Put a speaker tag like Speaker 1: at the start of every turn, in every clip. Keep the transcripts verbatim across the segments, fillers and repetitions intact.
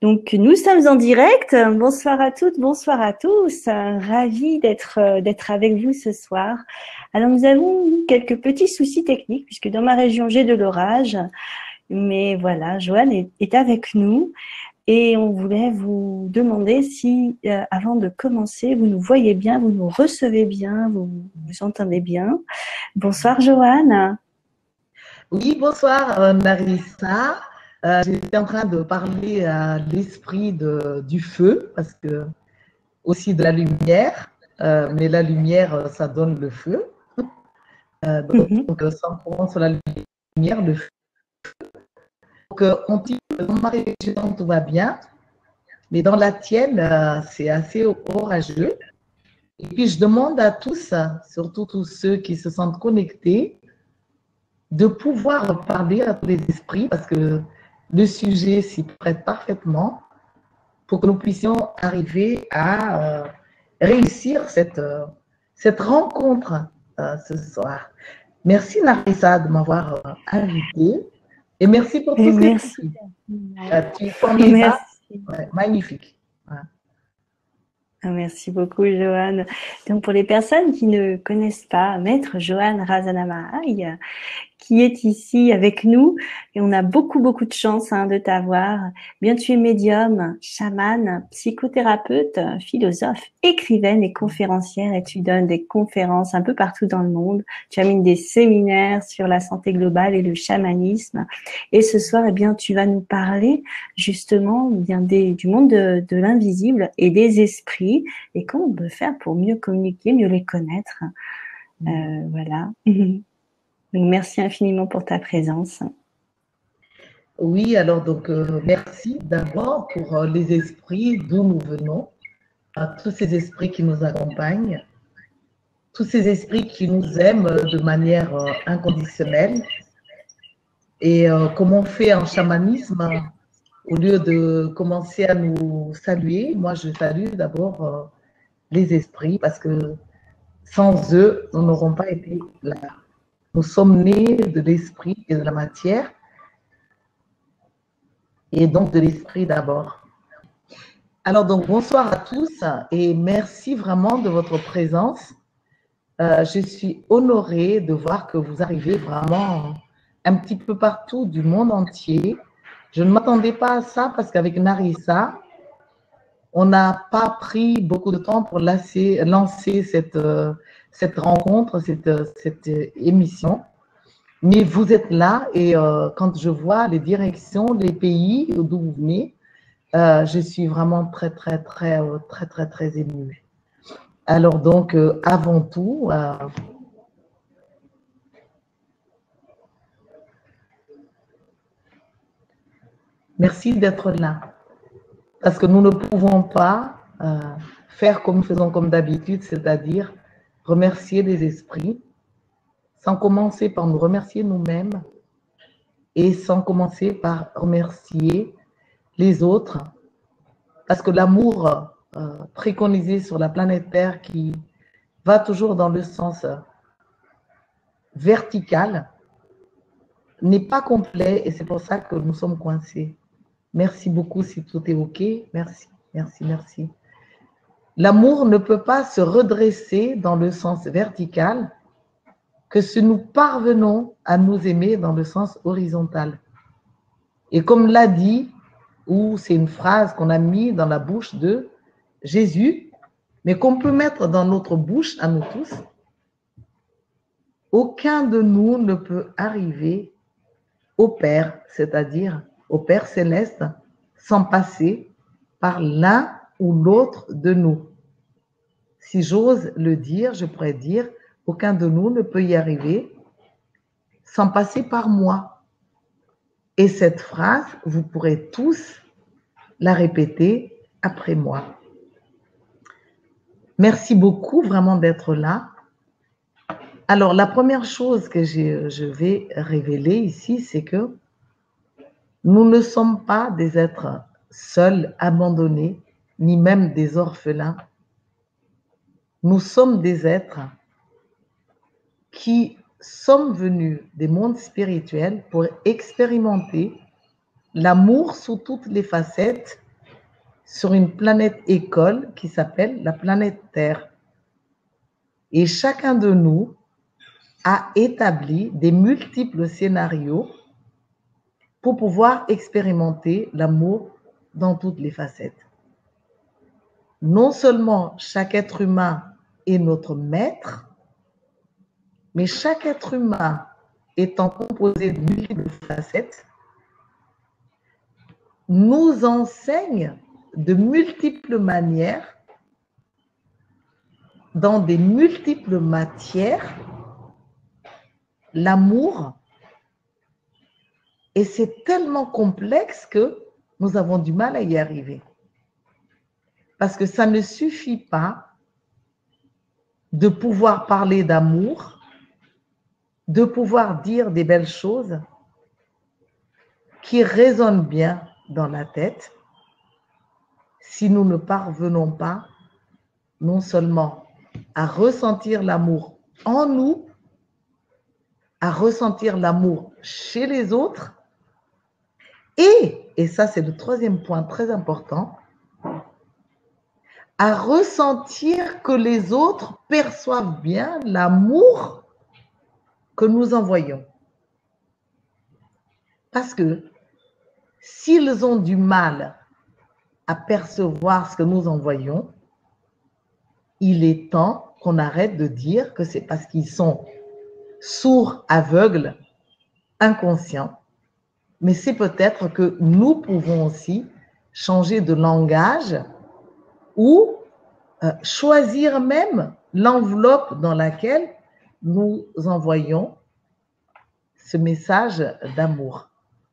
Speaker 1: Donc, nous sommes en direct. Bonsoir à toutes, bonsoir à tous. Ravi d'être euh, d'être avec vous ce soir. Alors, nous avons eu quelques petits soucis techniques puisque dans ma région, j'ai de l'orage. Mais voilà, Joanne est, est avec nous et on voulait vous demander si, euh, avant de commencer, vous nous voyez bien, vous nous recevez bien, vous vous entendez bien. Bonsoir, Joanne.
Speaker 2: Oui, bonsoir euh, Narissa. Euh, J'étais en train de parler à l'esprit de- du feu, parce que aussi de la lumière, euh, mais la lumière, euh, ça donne le feu. Euh, donc,
Speaker 1: Mhm.
Speaker 2: donc, euh, sans courant sur la lumière, le feu. Donc, euh, on dit que dans ma région, tout va bien, mais dans la tienne, euh, c'est assez orageux. Et puis, je demande à tous, surtout tous ceux qui se sentent connectés, de pouvoir parler à tous les esprits, parce que le sujet s'y prête parfaitement pour que nous puissions arriver à euh, réussir cette, euh, cette rencontre euh, ce soir. Merci Narissa de m'avoir euh, invitée et merci pour
Speaker 1: Et
Speaker 2: tout ce que tu
Speaker 1: merci.
Speaker 2: fais. Euh, tu es formidable,
Speaker 1: Merci.
Speaker 2: ouais, magnifique. Ouais.
Speaker 1: Ah, merci beaucoup, Joanne. Donc, pour les personnes qui ne connaissent pas Maître Joanne Razanamahai, qui est ici avec nous, et on a beaucoup, beaucoup de chance hein, de t'avoir. Bien, tu es médium, chamane, psychothérapeute, philosophe, écrivaine et conférencière, et tu donnes des conférences un peu partout dans le monde. Tu animes des séminaires sur la santé globale et le chamanisme. Et ce soir, eh bien, tu vas nous parler justement eh bien des, du monde de, de l'invisible et des esprits, et comment on peut faire pour mieux communiquer, mieux les connaître. Euh, voilà. Donc, merci infiniment pour ta présence.
Speaker 2: Oui, alors donc euh, merci d'abord pour euh, les esprits d'où nous venons, à tous ces esprits qui nous accompagnent, tous ces esprits qui nous aiment euh, de manière euh, inconditionnelle. Et euh, comme on fait en chamanisme, au lieu de commencer à nous saluer, moi je salue d'abord euh, les esprits parce que sans eux, nous n'aurons pas été là. Nous sommes nés de l'esprit et de la matière, et donc de l'esprit d'abord. Alors donc bonsoir à tous et merci vraiment de votre présence. Euh, je suis honorée de voir que vous arrivez vraiment un petit peu partout du monde entier. Je ne m'attendais pas à ça parce qu'avec Narissa, on n'a pas pris beaucoup de temps pour lancer, lancer cette, euh, cette rencontre, cette, cette émission. Mais vous êtes là et euh, quand je vois les directions, les pays d'où vous venez, euh, je suis vraiment très, très, très, très, très, très, très émue. Alors donc, euh, avant tout, euh, merci d'être là. Parce que nous ne pouvons pas euh, faire comme nous faisons comme d'habitude, c'est-à-dire remercier les esprits, sans commencer par nous remercier nous-mêmes et sans commencer par remercier les autres. Parce que l'amour euh, préconisé sur la planète Terre qui va toujours dans le sens vertical n'est pas complet et c'est pour ça que nous sommes coincés. Merci beaucoup si tout est OK. Merci, merci, merci. L'amour ne peut pas se redresser dans le sens vertical que si nous parvenons à nous aimer dans le sens horizontal. Et comme l'a dit, ou c'est une phrase qu'on a mis dans la bouche de Jésus, mais qu'on peut mettre dans notre bouche à nous tous, aucun de nous ne peut arriver au Père, c'est-à-dire au Père céleste, sans passer par l'un ou l'autre de nous. Si j'ose le dire, je pourrais dire, aucun de nous ne peut y arriver sans passer par moi. Et cette phrase, vous pourrez tous la répéter après moi. Merci beaucoup vraiment d'être là. Alors, la première chose que je vais révéler ici, c'est que nous ne sommes pas des êtres seuls, abandonnés, ni même des orphelins. Nous sommes des êtres qui sommes venus des mondes spirituels pour expérimenter l'amour sous toutes les facettes sur une planète école qui s'appelle la planète Terre. Et chacun de nous a établi des multiples scénarios pour pouvoir expérimenter l'amour dans toutes les facettes. Non seulement chaque être humain est notre maître, mais chaque être humain étant composé de multiples facettes, nous enseigne de multiples manières, dans des multiples matières, l'amour. Et c'est tellement complexe que nous avons du mal à y arriver. Parce que ça ne suffit pas de pouvoir parler d'amour, de pouvoir dire des belles choses qui résonnent bien dans la tête, si nous ne parvenons pas non seulement à ressentir l'amour en nous, à ressentir l'amour chez les autres, et, et ça c'est le troisième point très important, à ressentir que les autres perçoivent bien l'amour que nous envoyons. Parce que s'ils ont du mal à percevoir ce que nous envoyons, il est temps qu'on arrête de dire que c'est parce qu'ils sont sourds, aveugles, inconscients, mais c'est peut-être que nous pouvons aussi changer de langage ou euh, choisir même l'enveloppe dans laquelle nous envoyons ce message d'amour.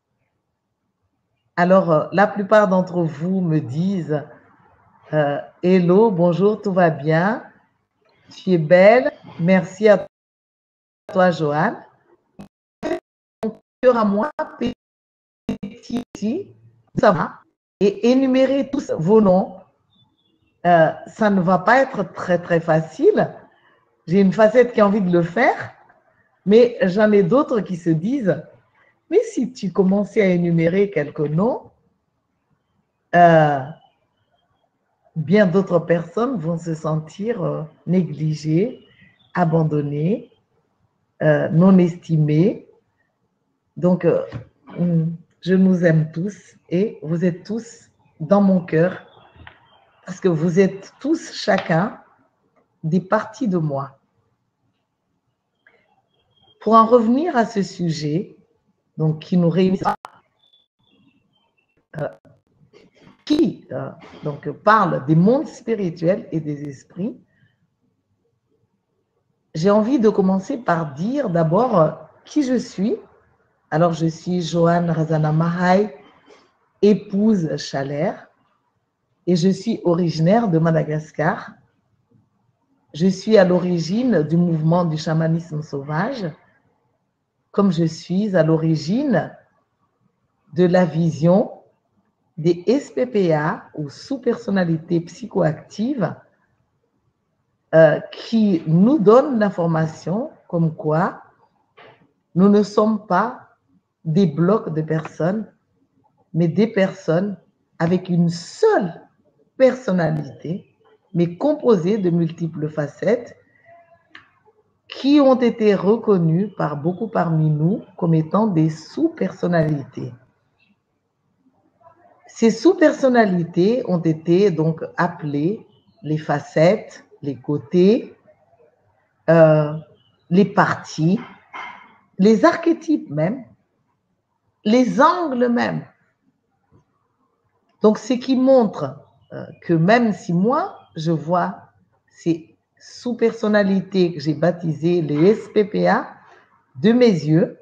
Speaker 2: Alors, euh, la plupart d'entre vous me disent euh, « Hello, bonjour, tout va bien, tu es belle, merci à toi, Joanne. » Mon cœur à moi, petit, petit, ça va. Et énumérer tous vos noms, euh, ça ne va pas être très, très facile. J'ai une facette qui a envie de le faire, mais j'en ai d'autres qui se disent « Mais si tu commençais à énumérer quelques noms, euh, bien d'autres personnes vont se sentir euh, négligées, abandonnées, euh, non estimées. Donc, euh, je nous aime tous et vous êtes tous dans mon cœur parce que vous êtes tous chacun des parties de moi. Pour en revenir à ce sujet, donc qui nous réunit, euh, qui euh, donc parle des mondes spirituels et des esprits, j'ai envie de commencer par dire d'abord euh, qui je suis. Alors, je suis Joanne Razana Mahai, épouse Chalair, et je suis originaire de Madagascar. Je suis à l'origine du mouvement du chamanisme sauvage, comme je suis à l'origine de la vision des S P P A ou sous-personnalités psychoactives euh, qui nous donnent l'information comme quoi nous ne sommes pas des blocs de personnes, mais des personnes avec une seule personnalité, mais composée de multiples facettes qui ont été reconnues par beaucoup parmi nous comme étant des sous-personnalités. Ces sous-personnalités ont été donc appelées les facettes, les côtés, euh, les parties, les archétypes même, les angles même. Donc, ce qui montre euh, que même si moi, je vois ces sous-personnalités que j'ai baptisées les S P P A de mes yeux,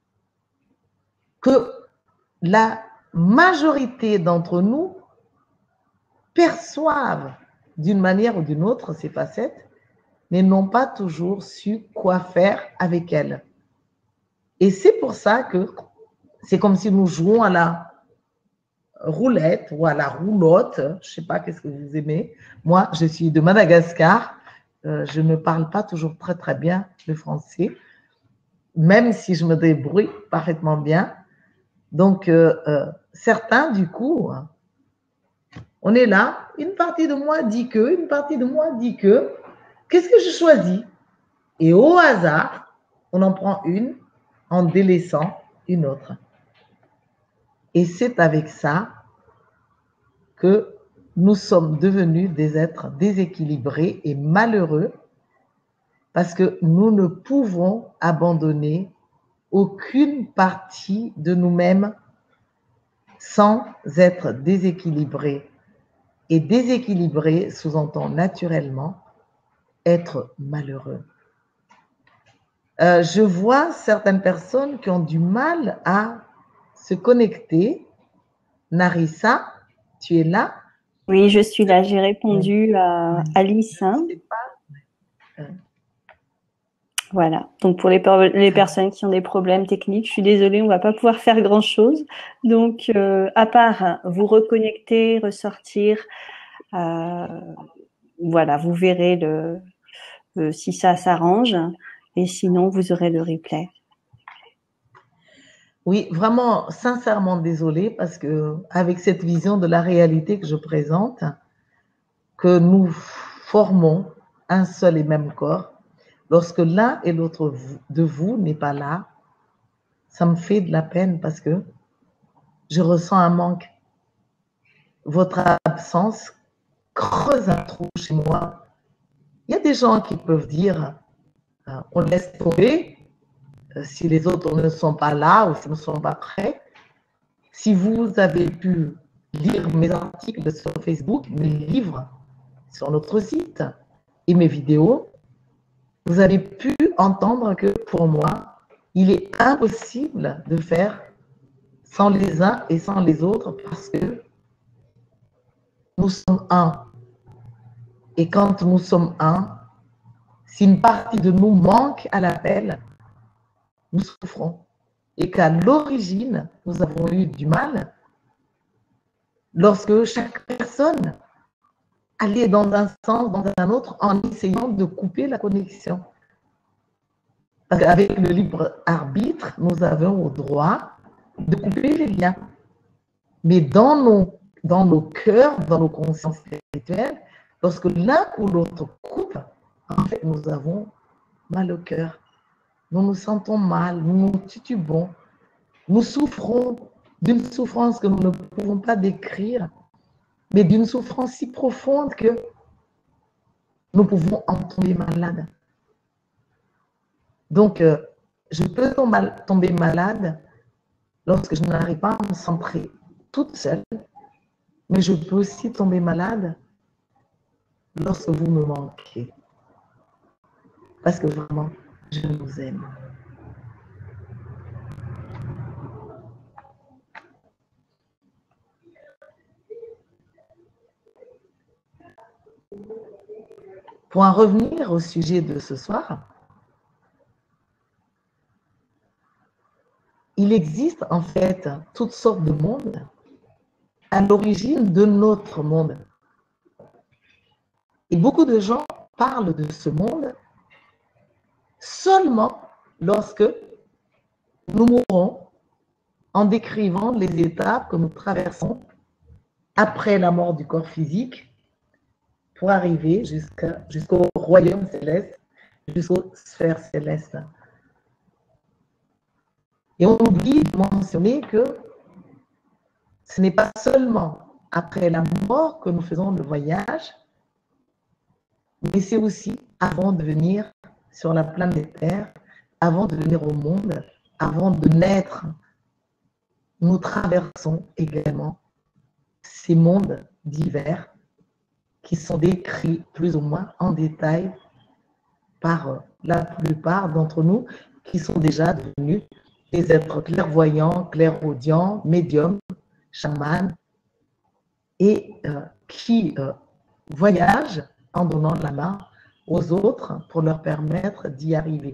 Speaker 2: que la majorité d'entre nous perçoivent d'une manière ou d'une autre ces facettes, mais n'ont pas toujours su quoi faire avec elles. Et c'est pour ça que c'est comme si nous jouons à la roulette ou à la roulotte, je ne sais pas qu'est-ce que vous aimez. Moi, je suis de Madagascar, euh, je ne parle pas toujours très très bien le français, même si je me débrouille parfaitement bien. Donc, euh, euh, certains, du coup, On est là, une partie de moi dit que, une partie de moi dit que. Qu'est-ce que je choisis? Et au hasard, on en prend une en délaissant une autre. Et c'est avec ça que nous sommes devenus des êtres déséquilibrés et malheureux parce que nous ne pouvons abandonner aucune partie de nous-mêmes sans être déséquilibrés. Et déséquilibré sous-entend naturellement être malheureux. Euh, je vois certaines personnes qui ont du mal à se connecter. Narissa, tu es là?
Speaker 1: Oui, je suis là. J'ai répondu à Alice. Hein. Voilà. Donc pour les, les personnes qui ont des problèmes techniques, je suis désolée, on va pas pouvoir faire grand-chose. Donc euh, à part vous reconnecter, ressortir, euh, voilà, vous verrez le, euh, si ça s'arrange. Et sinon, vous aurez le replay.
Speaker 2: Oui, vraiment, sincèrement désolée parce que avec cette vision de la réalité que je présente, que nous formons un seul et même corps, lorsque l'un et l'autre de vous n'est pas là, ça me fait de la peine parce que je ressens un manque. Votre absence creuse un trou chez moi. Il y a des gens qui peuvent dire, euh, on laisse tomber, euh, si les autres ne sont pas là ou s'ils ne sont pas prêts. Si vous avez pu lire mes articles sur Facebook, mes livres sur notre site et mes vidéos, vous avez pu entendre que pour moi, il est impossible de faire sans les uns et sans les autres parce que nous sommes un. Et quand nous sommes un, si une partie de nous manque à l'appel, nous souffrons. Et qu'à l'origine, nous avons eu du mal lorsque chaque personne allait dans un sens, dans un autre, en essayant de couper la connexion. Parce qu'avec le libre arbitre, nous avons le droit de couper les liens. Mais dans nos, dans nos cœurs, dans nos consciences spirituelles, lorsque l'un ou l'autre coupe, en fait, nous avons mal au cœur. Nous nous sentons mal, nous nous titubons, nous souffrons d'une souffrance que nous ne pouvons pas décrire, mais d'une souffrance si profonde que nous pouvons en tomber malades. Donc, euh, je peux tomber malade lorsque je n'arrive pas à me centrer toute seule, mais je peux aussi tomber malade lorsque vous me manquez. Parce que vraiment, je vous aime. Pour en revenir au sujet de ce soir, il existe en fait toutes sortes de mondes à l'origine de notre monde. Et beaucoup de gens parlent de ce monde seulement lorsque nous mourrons en décrivant les étapes que nous traversons après la mort du corps physique pour arriver jusqu'à, jusqu'au royaume céleste, jusqu'aux sphères célestes. Et on oublie de mentionner que ce n'est pas seulement après la mort que nous faisons le voyage, mais c'est aussi avant de venir sur la planète Terre, avant de venir au monde, avant de naître. Nous traversons également ces mondes divers qui sont décrits plus ou moins en détail par la plupart d'entre nous qui sont déjà devenus des êtres clairvoyants, clairaudients, médiums, chamans, et euh, qui euh, voyagent en donnant la main aux autres pour leur permettre d'y arriver.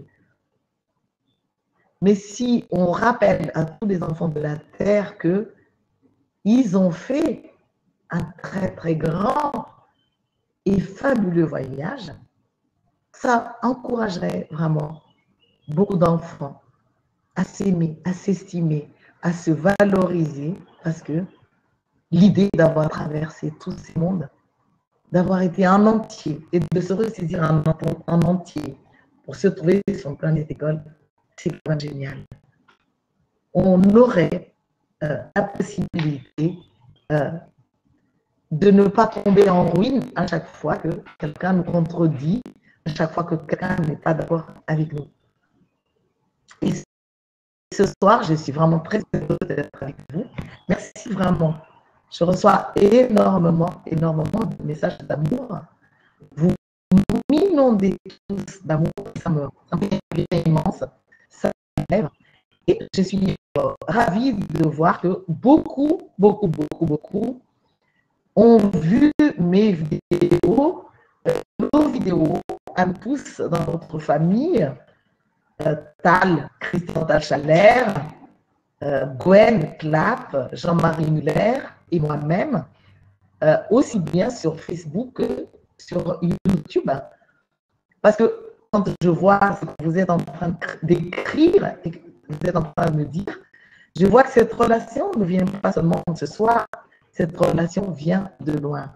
Speaker 2: Mais si on rappelle à tous les enfants de la Terre que ils ont fait un très très grand et fabuleux voyage, ça encouragerait vraiment beaucoup d'enfants à s'aimer, à s'estimer, à se valoriser, parce que l'idée d'avoir traversé tous ces mondes, d'avoir été en entier et de se ressaisir en, en entier pour se trouver sur une planète école, c'est quand même génial. On aurait euh, la possibilité euh, de ne pas tomber en ruine à chaque fois que quelqu'un nous contredit, à chaque fois que quelqu'un n'est pas d'accord avec nous. Et ce soir, je suis vraiment très heureuse d'être avec vous. Merci vraiment. Je reçois énormément, énormément de messages d'amour. Vous m'inondez tous d'amour, ça me, ça me fait immense, ça m'élève. Et je suis euh, ravie de voir que beaucoup, beaucoup, beaucoup, beaucoup ont vu mes vidéos, euh, nos vidéos, à tous dans votre famille, euh, Tal, Christian Tal-Chaler, euh, Gwen Clapp, Jean-Marie Muller et moi-même, euh, aussi bien sur Facebook que sur YouTube. Parce que quand je vois ce que vous êtes en train d'écrire et que vous êtes en train de me dire, je vois que cette relation ne vient pas seulement de ce soir, cette relation vient de loin.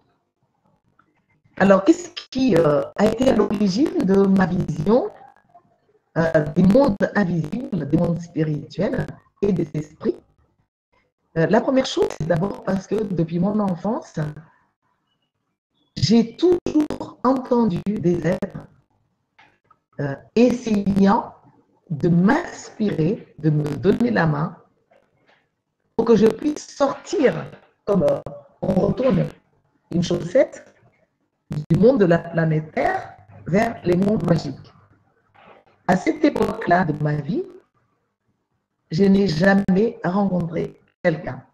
Speaker 2: Alors, qu'est-ce qui euh, a été à l'origine de ma vision euh, des mondes invisibles, des mondes spirituels et des esprits? euh, La première chose, c'est d'abord parce que depuis mon enfance, j'ai toujours entendu des êtres euh, essayant de m'inspirer, de me donner la main pour que je puisse sortir, comme euh, on retourne une chaussette, du monde de la planète Terre vers les mondes magiques. À cette époque-là de ma vie, je n'ai jamais rencontré quelqu'un,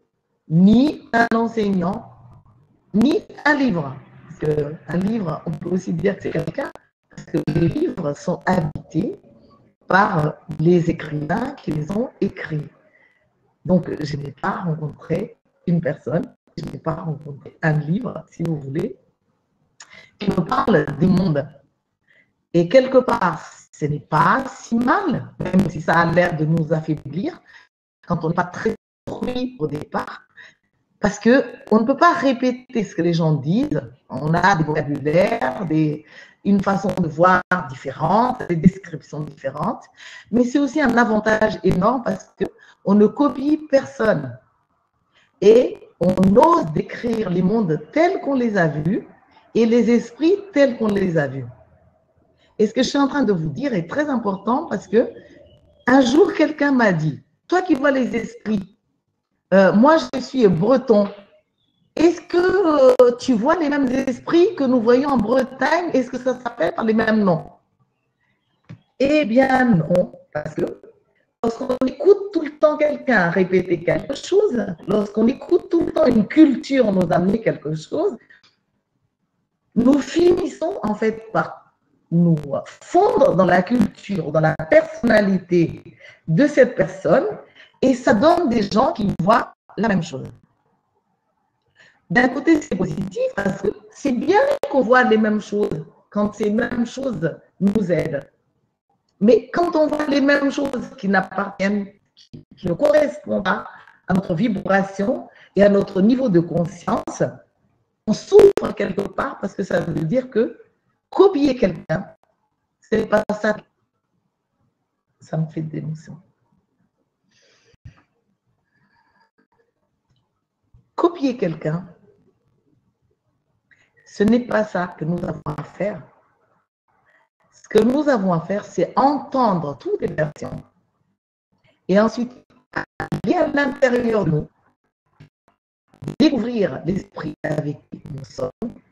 Speaker 2: ni un enseignant, ni un livre. Parce qu'un livre, on peut aussi dire que c'est quelqu'un, parce que les livres sont habités par les écrivains qui les ont écrits. Donc, je n'ai pas rencontré une personne, je n'ai pas rencontré un livre, si vous voulez, qui me parle des mondes. Et quelque part, ce n'est pas si mal, même si ça a l'air de nous affaiblir, quand on n'est pas très construit au départ, parce qu'on ne peut pas répéter ce que les gens disent. On a des vocabulaires, des, une façon de voir différente, des descriptions différentes, mais c'est aussi un avantage énorme parce qu'on ne copie personne. Et on ose décrire les mondes tels qu'on les a vus et les esprits tels qu'on les a vus. Et ce que je suis en train de vous dire est très important parce que un jour, quelqu'un m'a dit, toi qui vois les esprits, euh, moi je suis breton, est-ce que euh, tu vois les mêmes esprits que nous voyons en Bretagne? Est-ce que ça s'appelle par les mêmes noms? Eh bien non, parce que lorsqu'on écoute tout le temps quelqu'un répéter quelque chose, lorsqu'on écoute tout le temps une culture nous amener quelque chose, nous finissons en fait par nous fondre dans la culture, dans la personnalité de cette personne, et ça donne des gens qui voient la même chose. D'un côté, c'est positif parce que c'est bien qu'on voit les mêmes choses quand ces mêmes choses nous aident. Mais quand on voit les mêmes choses qui n'appartiennent, qui, qui ne correspondent pas à notre vibration et à notre niveau de conscience, on souffre quelque part parce que ça veut dire que copier quelqu'un, c'est pas ça. Ça me fait de l'émotion. Copier quelqu'un, ce n'est pas ça que nous avons à faire. Ce que nous avons à faire, c'est entendre toutes les versions et ensuite aller à l'intérieur de nous, découvrir l'esprit avec qui nous sommes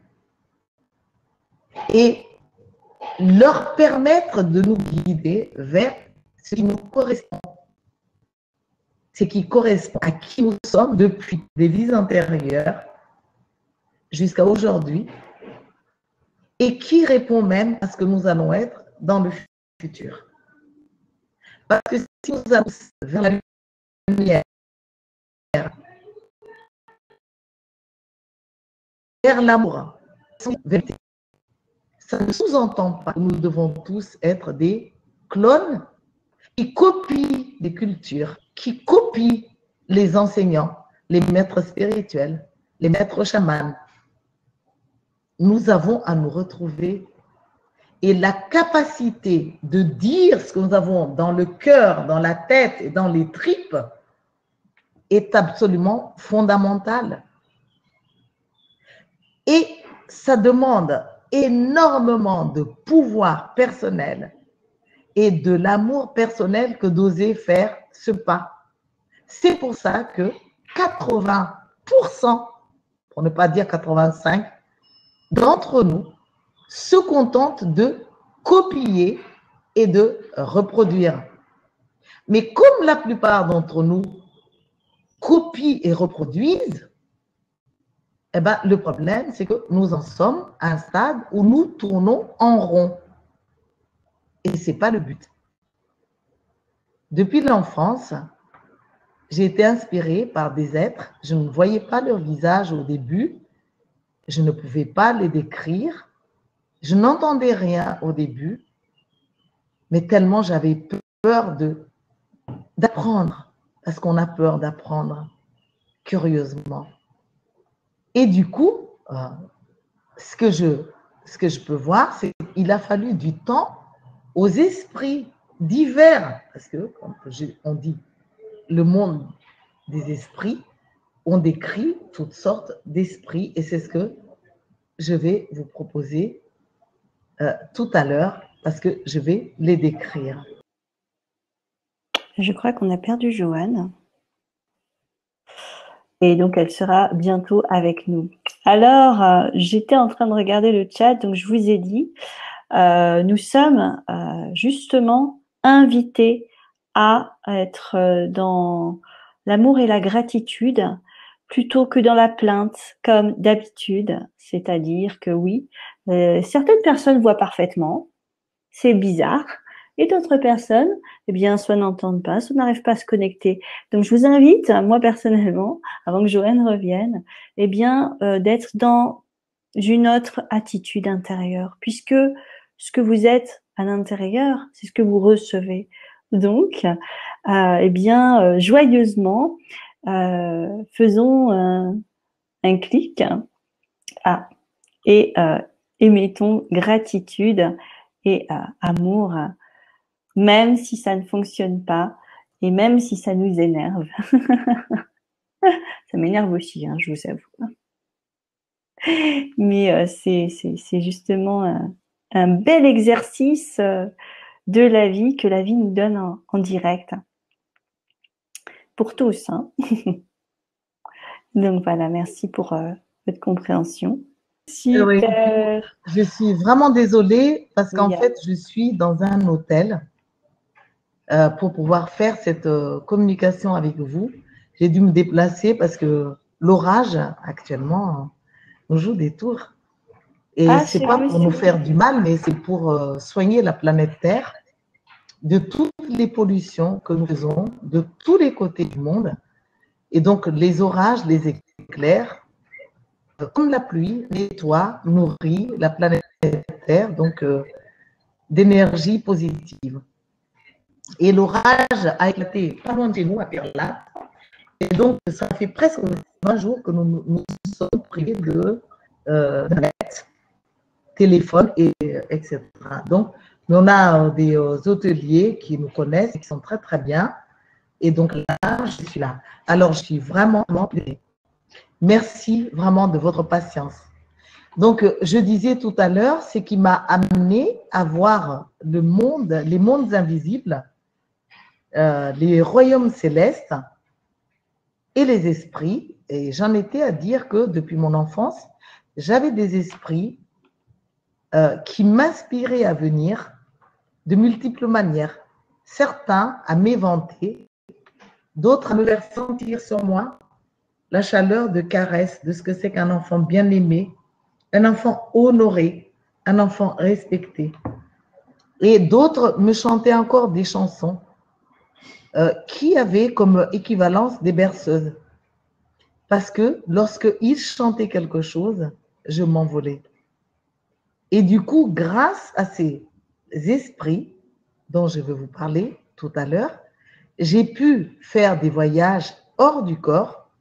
Speaker 2: et leur permettre de nous guider vers ce qui nous correspond, ce qui correspond à qui nous sommes depuis des vies antérieures jusqu'à aujourd'hui et qui répond même à ce que nous allons être dans le futur. Parce que si nous allons vers la lumière, vers l'amour, ça ne sous-entend pas que nous devons tous être des clones qui copient des cultures, qui copient les enseignants, les maîtres spirituels, les maîtres chamans. Nous avons à nous retrouver et la capacité de dire ce que nous avons dans le cœur, dans la tête et dans les tripes est absolument fondamentale. Et ça demande énormément de pouvoir personnel et de l'amour personnel que d'oser faire ce pas. C'est pour ça que quatre-vingts pour cent, pour ne pas dire quatre-vingt-cinq, d'entre nous se contentent de copier et de reproduire. Mais comme la plupart d'entre nous copient et reproduisent, eh ben, le problème, c'est que nous en sommes à un stade où nous tournons en rond. Et ce n'est pas le but. Depuis l'enfance, j'ai été inspirée par des êtres. Je ne voyais pas leur visage au début. Je ne pouvais pas les décrire. Je n'entendais rien au début. Mais tellement j'avais peur de, d'apprendre. Parce qu'on a peur d'apprendre, curieusement. Et du coup, euh, ce, que je, ce que je peux voir, c'est qu'il a fallu du temps aux esprits divers. Parce que, comme on dit, le monde des esprits, on décrit toutes sortes d'esprits. Et c'est ce que je vais vous proposer euh, tout à l'heure, parce que je vais les décrire.
Speaker 1: Je crois qu'on a perdu Joanne. Et donc, elle sera bientôt avec nous. Alors, euh, j'étais en train de regarder le chat, donc je vous ai dit, euh, nous sommes euh, justement invités à être dans l'amour et la gratitude plutôt que dans la plainte, comme d'habitude. C'est-à-dire que oui, euh, certaines personnes voient parfaitement, c'est bizarre, et d'autres personnes, eh bien, soit n'entendent pas, soit n'arrivent pas à se connecter. Donc, je vous invite, moi personnellement, avant que Joanne revienne, eh bien, euh, d'être dans une autre attitude intérieure, puisque ce que vous êtes à l'intérieur, c'est ce que vous recevez. Donc, euh, eh bien, euh, joyeusement, euh, faisons un, un clic ah, et euh, émettons gratitude et euh, amour, même si ça ne fonctionne pas et même si ça nous énerve. Ça m'énerve aussi, hein, je vous avoue. Mais euh, c'est, c'est, c'est justement un, un bel exercice euh, de la vie que la vie nous donne en, en direct. Pour tous. Hein. Donc voilà, merci pour euh, votre compréhension. Super.
Speaker 2: Oui, je suis vraiment désolée parce qu'en oui, fait, je suis dans un hôtel euh, pour pouvoir faire cette euh, communication avec vous. J'ai dû me déplacer parce que l'orage actuellement nous joue des tours. Et ah, c'est pas pour nous faire du mal, mais c'est pour euh, soigner la planète Terre de toutes les pollutions que nous faisons de tous les côtés du monde. Et donc, les orages, les éclairs, comme la pluie, nettoie, nourrit la planète Terre, donc euh, d'énergie positive. Et l'orage a éclaté pas loin de chez nous, à Perla. Et donc, ça fait presque vingt jours que nous nous sommes privés de euh, net, téléphone, et, et cetera. Donc, on a euh, des euh, hôteliers qui nous connaissent et qui sont très, très bien. Et donc là, je suis là. Alors, je suis vraiment, vraiment plaisée. Merci vraiment de votre patience. Donc, je disais tout à l'heure, ce qui m'a amené à voir le monde, les mondes invisibles, euh, les royaumes célestes et les esprits. Et j'en étais à dire que depuis mon enfance, j'avais des esprits euh, qui m'inspiraient à venir de multiples manières. Certains à m'éventer, d'autres à me faire sentir sur moi la chaleur de caresse de ce que c'est qu'un enfant bien aimé, un enfant honoré, un enfant respecté. Et d'autres me chantaient encore des chansons euh, qui avaient comme équivalence des berceuses. Parce que lorsqu'ils chantaient quelque chose, je m'envolais. Et du coup, grâce à ces esprits dont je vais vous parler tout à l'heure, j'ai pu faire des voyages hors du corps,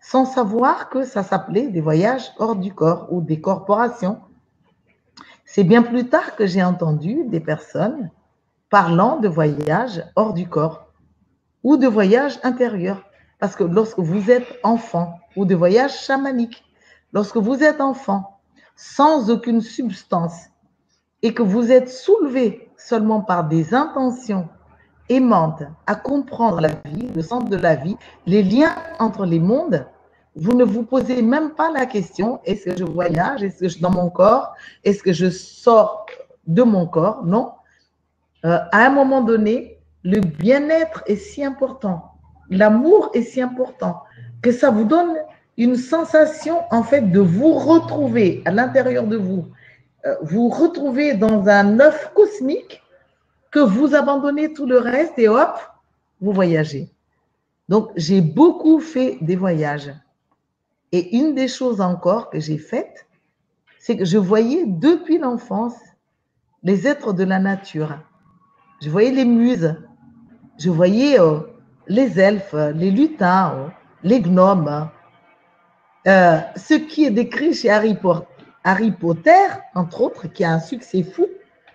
Speaker 2: sans savoir que ça s'appelait des voyages hors du corps ou des corporations. C'est bien plus tard que j'ai entendu des personnes parlant de voyages hors du corps ou de voyages intérieurs. Parce que lorsque vous êtes enfant, ou de voyages chamaniques, lorsque vous êtes enfant, sans aucune substance, et que vous êtes soulevé seulement par des intentions aimantes à comprendre la vie, le sens de la vie, les liens entre les mondes, vous ne vous posez même pas la question, est-ce que je voyage, est-ce que je suis dans mon corps, est-ce que je sors de mon corps? Non. Euh, à un moment donné, le bien-être est si important, l'amour est si important, que ça vous donne une sensation en fait de vous retrouver à l'intérieur de vous, euh, vous retrouver dans un œuf cosmique, que vous abandonnez tout le reste et hop, vous voyagez. Donc, j'ai beaucoup fait des voyages. Et une des choses encore que j'ai faites, c'est que je voyais depuis l'enfance les êtres de la nature. Je voyais les muses, je voyais euh, les elfes, les lutins, euh, les gnomes. Euh, ce qui est décrit chez Harry, Harry Potter, entre autres, qui a un succès fou,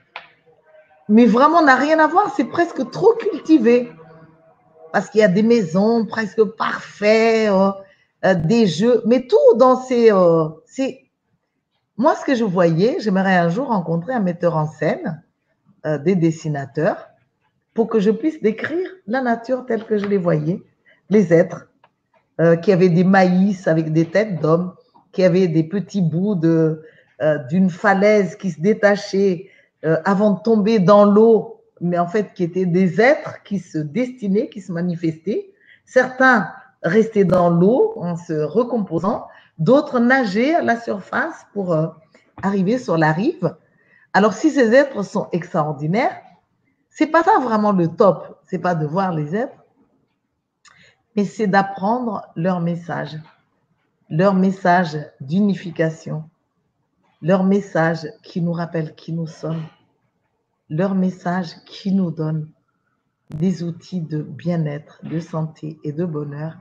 Speaker 2: mais vraiment n'a rien à voir, c'est presque trop cultivé. Parce qu'il y a des maisons presque parfaites, euh, euh, des jeux, mais tout dans ces... Euh, ces... Moi, ce que je voyais, j'aimerais un jour rencontrer un metteur en scène, euh, des dessinateurs, pour que je puisse décrire la nature telle que je les voyais, les êtres, euh, qui avaient des maïs avec des têtes d'hommes, qui avaient des petits bouts de, euh, d'une falaise qui se détachait euh, avant de tomber dans l'eau, mais en fait qui étaient des êtres qui se destinaient, qui se manifestaient. Certains restaient dans l'eau en se recomposant, d'autres nageaient à la surface pour euh, arriver sur la rive. Alors si ces êtres sont extraordinaires, c'est pas ça vraiment le top, c'est pas de voir les êtres, mais c'est d'apprendre leur message, leur message d'unification, leur message qui nous rappelle qui nous sommes, leur message qui nous donne des outils de bien-être, de santé et de bonheur,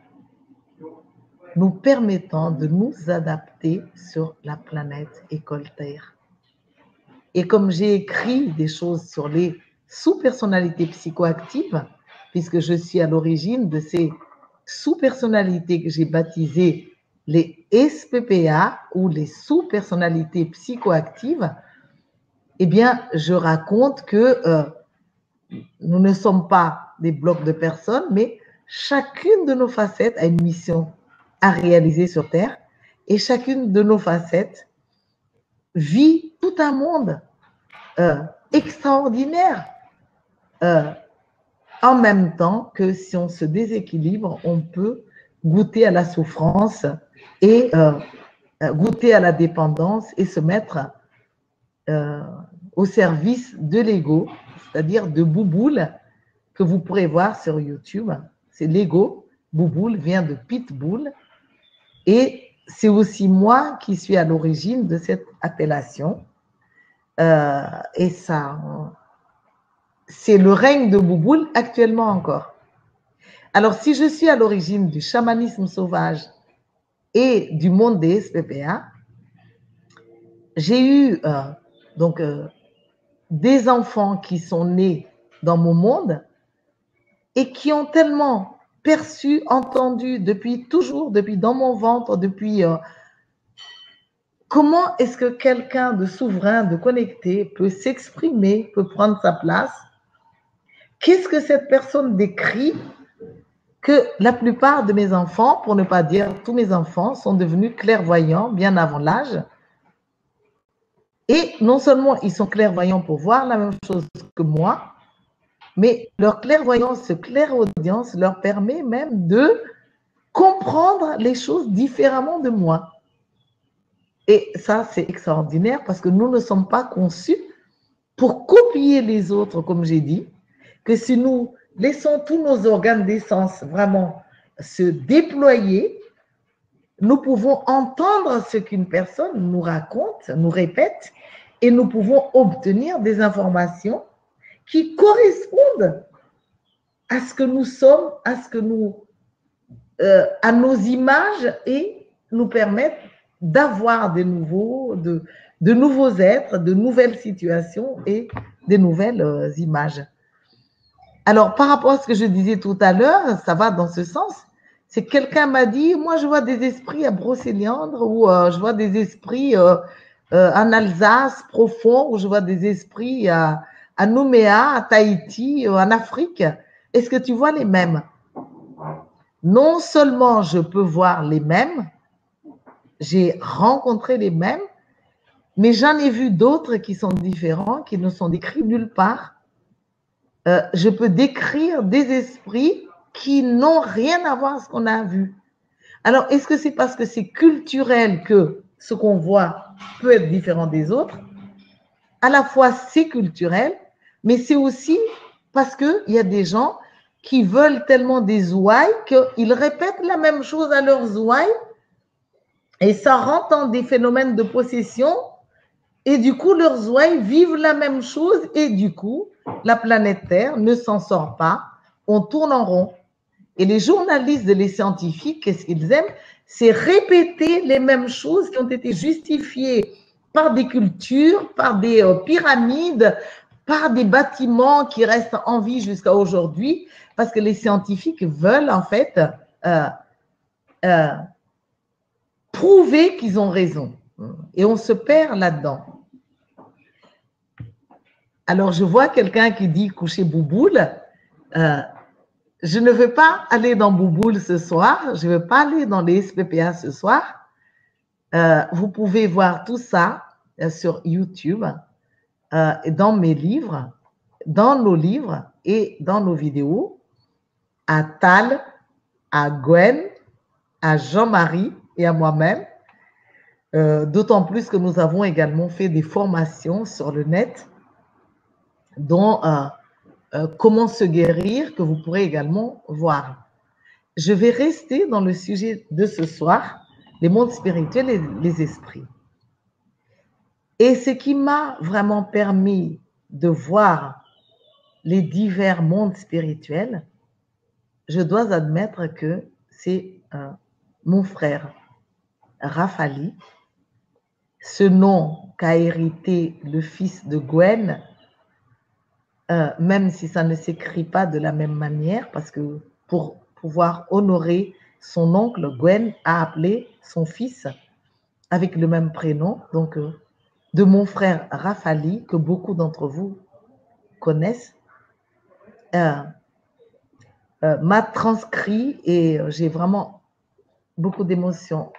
Speaker 2: nous permettant de nous adapter sur la planète École Terre. Et comme j'ai écrit des choses sur les sous-personnalités psychoactives, puisque je suis à l'origine de ces sous-personnalités que j'ai baptisées les S P P A ou les sous-personnalités psychoactives, eh bien, je raconte que euh, nous ne sommes pas des blocs de personnes, mais chacune de nos facettes a une mission à réaliser sur Terre et chacune de nos facettes vit tout un monde euh, extraordinaire. Euh, en même temps que si on se déséquilibre, on peut goûter à la souffrance et euh, goûter à la dépendance et se mettre euh, au service de l'ego, c'est-à-dire de Bouboule, que vous pourrez voir sur YouTube. C'est l'ego. Bouboule vient de Pitbull. Et c'est aussi moi qui suis à l'origine de cette appellation. Euh, et ça, c'est le règne de Bouboule actuellement encore. Alors, si je suis à l'origine du chamanisme sauvage et du monde des S P P A, j'ai eu euh, donc euh, des enfants qui sont nés dans mon monde et qui ont tellement perçu, entendu depuis toujours, depuis dans mon ventre, depuis euh, comment est-ce que quelqu'un de souverain, de connecté peut s'exprimer, peut prendre sa place? Qu'est-ce que cette personne décrit? Que la plupart de mes enfants, pour ne pas dire tous mes enfants, sont devenus clairvoyants bien avant l'âge. Et non seulement ils sont clairvoyants pour voir la même chose que moi, mais leur clairvoyance, ce clairaudience leur permet même de comprendre les choses différemment de moi. Et ça, c'est extraordinaire parce que nous ne sommes pas conçus pour copier les autres, comme j'ai dit, que si nous laissons tous nos organes d'essence vraiment se déployer, nous pouvons entendre ce qu'une personne nous raconte, nous répète, et nous pouvons obtenir des informations qui correspondent à ce que nous sommes, à ce que nous euh, à nos images et nous permettent d'avoir de nouveaux, de, de nouveaux êtres, de nouvelles situations et de nouvelles euh, images. Alors, par rapport à ce que je disais tout à l'heure, ça va dans ce sens. C'est que quelqu'un m'a dit, moi, je vois des esprits à Brocéliande ou euh, je vois des esprits euh, euh, en Alsace profond ou je vois des esprits à, à Nouméa, à Tahiti, euh, en Afrique. Est-ce que tu vois les mêmes? Non seulement je peux voir les mêmes, j'ai rencontré les mêmes, mais j'en ai vu d'autres qui sont différents, qui ne sont décrits nulle part. Euh, je peux décrire des esprits qui n'ont rien à voir avec ce qu'on a vu. Alors, est-ce que c'est parce que c'est culturel que ce qu'on voit peut être différent des autres? À la fois, c'est culturel, mais c'est aussi parce qu'il y a des gens qui veulent tellement des ouailles qu'ils répètent la même chose à leurs ouailles et ça rentre dans des phénomènes de possession et du coup, leurs ouailles vivent la même chose et du coup, la planète Terre ne s'en sort pas, on tourne en rond. Et les journalistes et les scientifiques, qu'est-ce qu'ils aiment? C'est répéter les mêmes choses qui ont été justifiées par des cultures, par des euh, pyramides, par des bâtiments qui restent en vie jusqu'à aujourd'hui, parce que les scientifiques veulent en fait euh, euh, prouver qu'ils ont raison. Et on se perd là-dedans. Alors, je vois quelqu'un qui dit coucher Bouboule. Euh, je ne veux pas aller dans Bouboule ce soir. Je ne veux pas aller dans les S P P A ce soir. Euh, vous pouvez voir tout ça euh, sur YouTube, euh, dans mes livres, dans nos livres et dans nos vidéos, à Tal, à Gwen, à Jean-Marie et à moi-même. Euh, d'autant plus que nous avons également fait des formations sur le net, dont euh, euh, comment se guérir, que vous pourrez également voir. Je vais rester dans le sujet de ce soir, les mondes spirituels et les esprits. Et ce qui m'a vraiment permis de voir les divers mondes spirituels, je dois admettre que c'est euh, mon frère Rafali, ce nom qu'a hérité le fils de Gwen, euh, même si ça ne s'écrit pas de la même manière, parce que pour pouvoir honorer son oncle, Gwen a appelé son fils avec le même prénom, donc euh, de mon frère Rafali, que beaucoup d'entre vous connaissent, euh, euh, m'a transcrit et euh, j'ai vraiment beaucoup d'émotions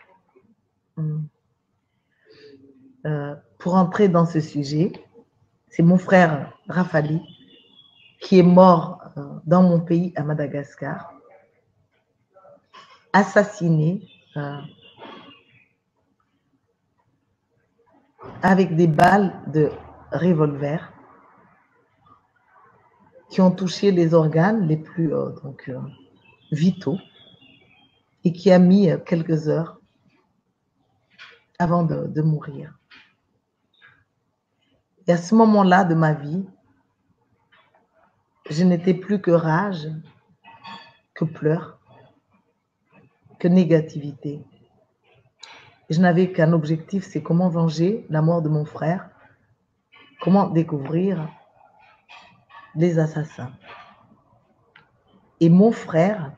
Speaker 2: euh, pour entrer dans ce sujet. C'est mon frère Rafali qui est mort euh, dans mon pays, à Madagascar, assassiné euh, avec des balles de revolver qui ont touché les organes les plus euh, donc, euh, vitaux et qui a mis euh, quelques heures avant de, de mourir. Et à ce moment-là de ma vie, je n'étais plus que rage, que pleurs, que négativité. Et je n'avais qu'un objectif, c'est comment venger la mort de mon frère, comment découvrir les assassins. Et mon frère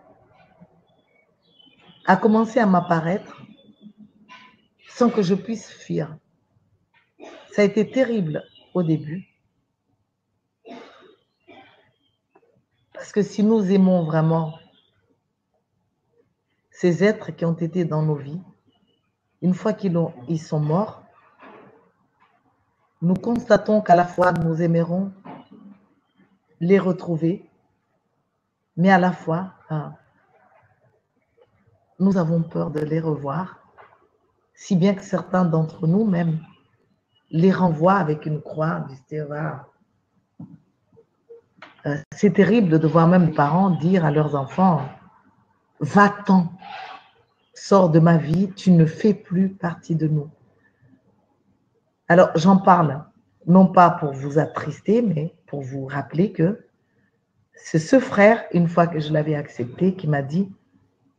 Speaker 2: a commencé à m'apparaître sans que je puisse fuir. Ça a été terrible au début. Parce que si nous aimons vraiment ces êtres qui ont été dans nos vies, une fois qu'ils ont, ils sont morts, nous constatons qu'à la fois nous aimerons les retrouver, mais à la fois, hein, nous avons peur de les revoir, si bien que certains d'entre nous même les renvoient avec une croix du style, ah, euh, c'est terrible de voir même les parents dire à leurs enfants, va-t'en, sors de ma vie, tu ne fais plus partie de nous. Alors, j'en parle, non pas pour vous attrister, mais pour vous rappeler que c'est ce frère, une fois que je l'avais accepté, qui m'a dit,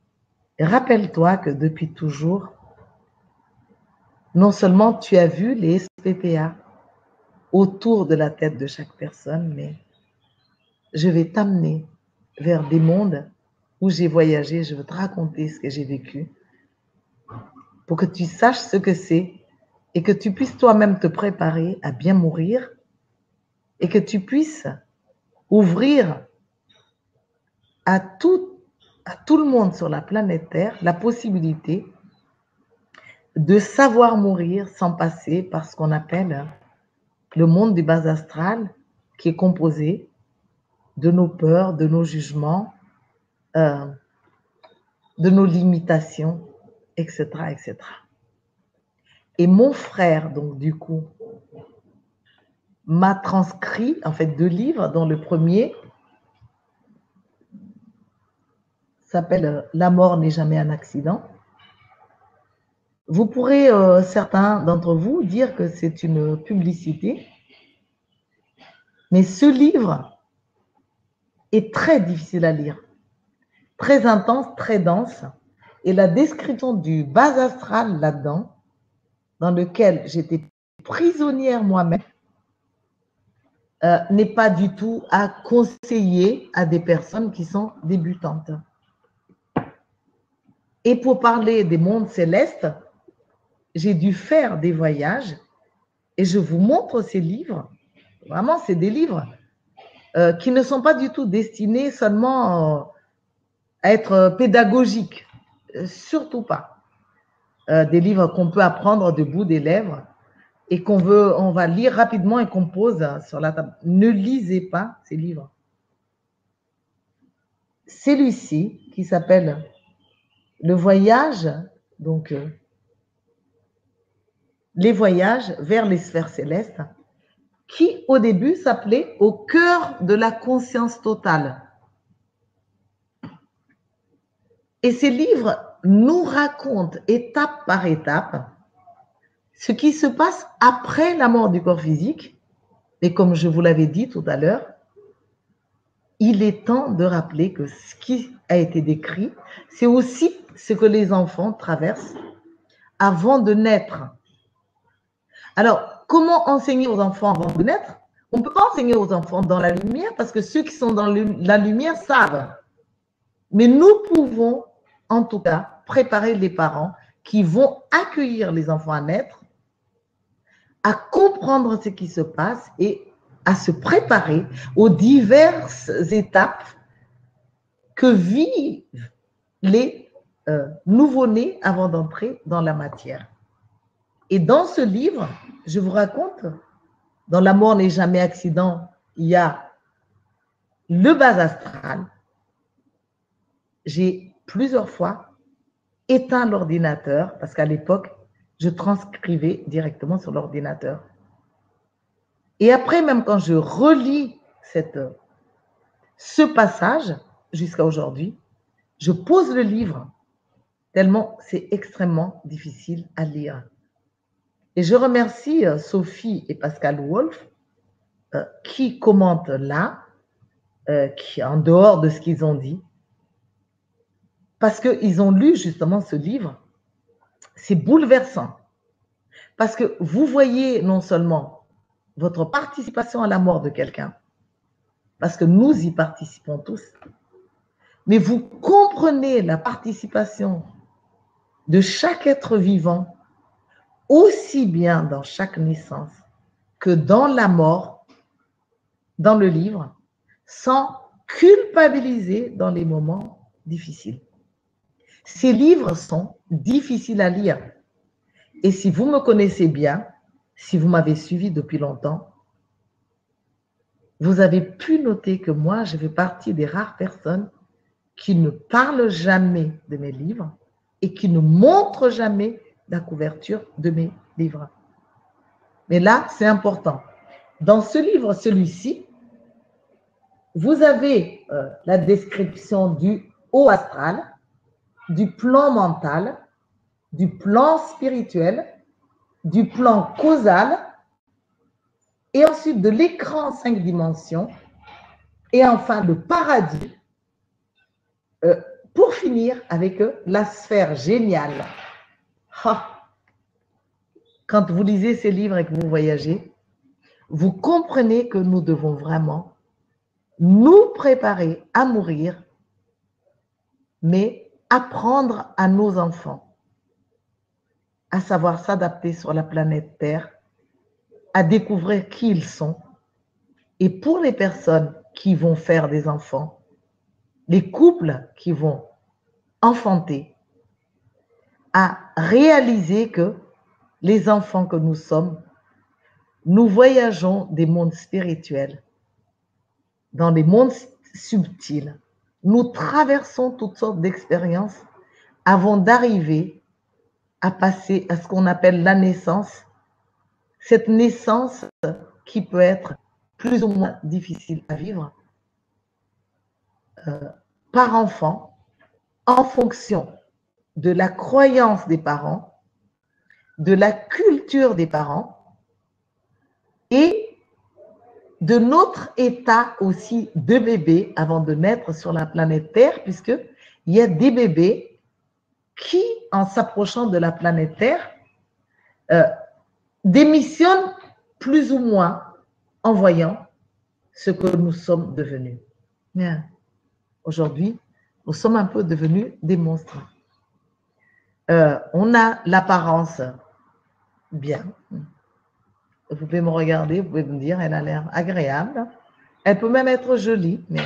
Speaker 2: rappelle-toi que depuis toujours, non seulement tu as vu les S P P A autour de la tête de chaque personne, mais je vais t'amener vers des mondes où j'ai voyagé, je veux te raconter ce que j'ai vécu pour que tu saches ce que c'est et que tu puisses toi-même te préparer à bien mourir et que tu puisses ouvrir à tout, à tout le monde sur la planète Terre la possibilité de savoir mourir sans passer par ce qu'on appelle le monde du bas astral, qui est composé de nos peurs, de nos jugements, euh, de nos limitations, et cetera, et cetera. Et mon frère, donc du coup, m'a transcrit en fait deux livres, dont le premier s'appelle « La mort n'est jamais un accident ». Vous pourrez, euh, certains d'entre vous, dire que c'est une publicité, mais ce livre est très difficile à lire, très intense, très dense, et la description du bas astral là-dedans, dans lequel j'étais prisonnière moi-même, euh, n'est pas du tout à conseiller à des personnes qui sont débutantes. Et pour parler des mondes célestes, j'ai dû faire des voyages et je vous montre ces livres. Vraiment, c'est des livres euh, qui ne sont pas du tout destinés seulement euh, à être pédagogiques, euh, surtout pas. Euh, des livres qu'on peut apprendre de bout des lèvres et qu'on veut, on va lire rapidement et qu'on pose sur la table. Ne lisez pas ces livres. Celui-ci, qui s'appelle Le voyage, donc euh, les voyages vers les sphères célestes, qui au début s'appelait Au cœur de la conscience totale. Et ces livres nous racontent étape par étape ce qui se passe après la mort du corps physique. Et comme je vous l'avais dit tout à l'heure, il est temps de rappeler que ce qui a été décrit, c'est aussi ce que les enfants traversent avant de naître. Alors, comment enseigner aux enfants avant de naître? On ne peut pas enseigner aux enfants dans la lumière parce que ceux qui sont dans la lumière savent. Mais nous pouvons, en tout cas, préparer les parents qui vont accueillir les enfants à naître, à comprendre ce qui se passe et à se préparer aux diverses étapes que vivent les euh, nouveau-nés avant d'entrer dans la matière. Et dans ce livre, je vous raconte, dans La mort n'est jamais accident, il y a le bas astral. J'ai plusieurs fois éteint l'ordinateur parce qu'à l'époque, je transcrivais directement sur l'ordinateur. Et après, même quand je relis cette, ce passage jusqu'à aujourd'hui, je pose le livre tellement c'est extrêmement difficile à lire. Et je remercie Sophie et Pascal Wolf euh, qui commentent là, euh, qui, en dehors de ce qu'ils ont dit, parce qu'ils ont lu justement ce livre. C'est bouleversant. Parce que vous voyez non seulement votre participation à la mort de quelqu'un, parce que nous y participons tous, mais vous comprenez la participation de chaque être vivant, aussi bien dans chaque naissance que dans la mort, dans le livre, sans culpabiliser dans les moments difficiles. Ces livres sont difficiles à lire. Et si vous me connaissez bien, si vous m'avez suivi depuis longtemps, vous avez pu noter que moi, je fais partie des rares personnes qui ne parlent jamais de mes livres et qui ne montrent jamais la couverture de mes livres. Mais là, c'est important. Dans ce livre, celui-ci, vous avez euh, la description du haut astral, du plan mental, du plan spirituel, du plan causal, et ensuite de l'écran cinq dimensions, et enfin le paradis, euh, pour finir avec la sphère géniale. Ah. Quand vous lisez ces livres et que vous voyagez, vous comprenez que nous devons vraiment nous préparer à mourir, mais apprendre à nos enfants à savoir s'adapter sur la planète Terre, à découvrir qui ils sont. Et pour les personnes qui vont faire des enfants, les couples qui vont enfanter, à réaliser que les enfants que nous sommes, nous voyageons des mondes spirituels, dans des mondes subtils. Nous traversons toutes sortes d'expériences avant d'arriver à passer à ce qu'on appelle la naissance. Cette naissance qui peut être plus ou moins difficile à vivre euh, par enfant, en fonction de la croyance des parents, de la culture des parents et de notre état aussi de bébé avant de naître sur la planète Terre, puisqu'il y a des bébés qui, en s'approchant de la planète Terre, euh, démissionnent plus ou moins en voyant ce que nous sommes devenus. Bien. Aujourd'hui, nous sommes un peu devenus des monstres. Euh, on a l'apparence bien. Vous pouvez me regarder, vous pouvez me dire, elle a l'air agréable. Elle peut même être jolie, mais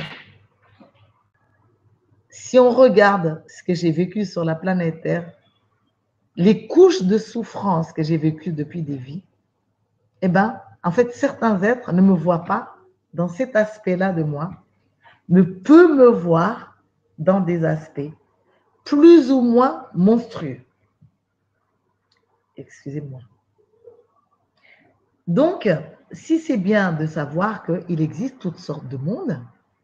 Speaker 2: si on regarde ce que j'ai vécu sur la planète Terre, les couches de souffrance que j'ai vécues depuis des vies, eh bien, en fait, certains êtres ne me voient pas dans cet aspect-là de moi, ne peuvent me voir dans des aspects plus ou moins monstrueux. Excusez-moi. Donc, si c'est bien de savoir qu'il existe toutes sortes de mondes,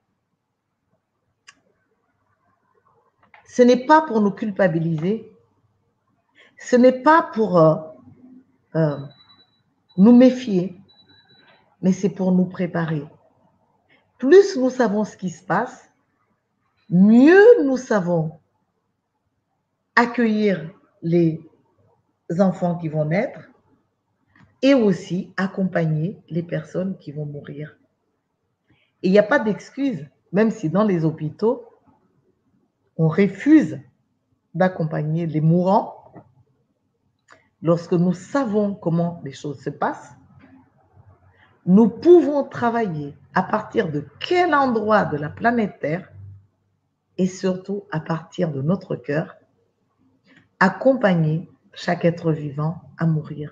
Speaker 2: ce n'est pas pour nous culpabiliser, ce n'est pas pour euh, euh, nous méfier, mais c'est pour nous préparer. Plus nous savons ce qui se passe, mieux nous savons accueillir les enfants qui vont naître et aussi accompagner les personnes qui vont mourir. Et il n'y a pas d'excuse, même si dans les hôpitaux, on refuse d'accompagner les mourants. Lorsque nous savons comment les choses se passent, nous pouvons travailler à partir de quel endroit de la planète Terre et surtout à partir de notre cœur, accompagner chaque être vivant à mourir.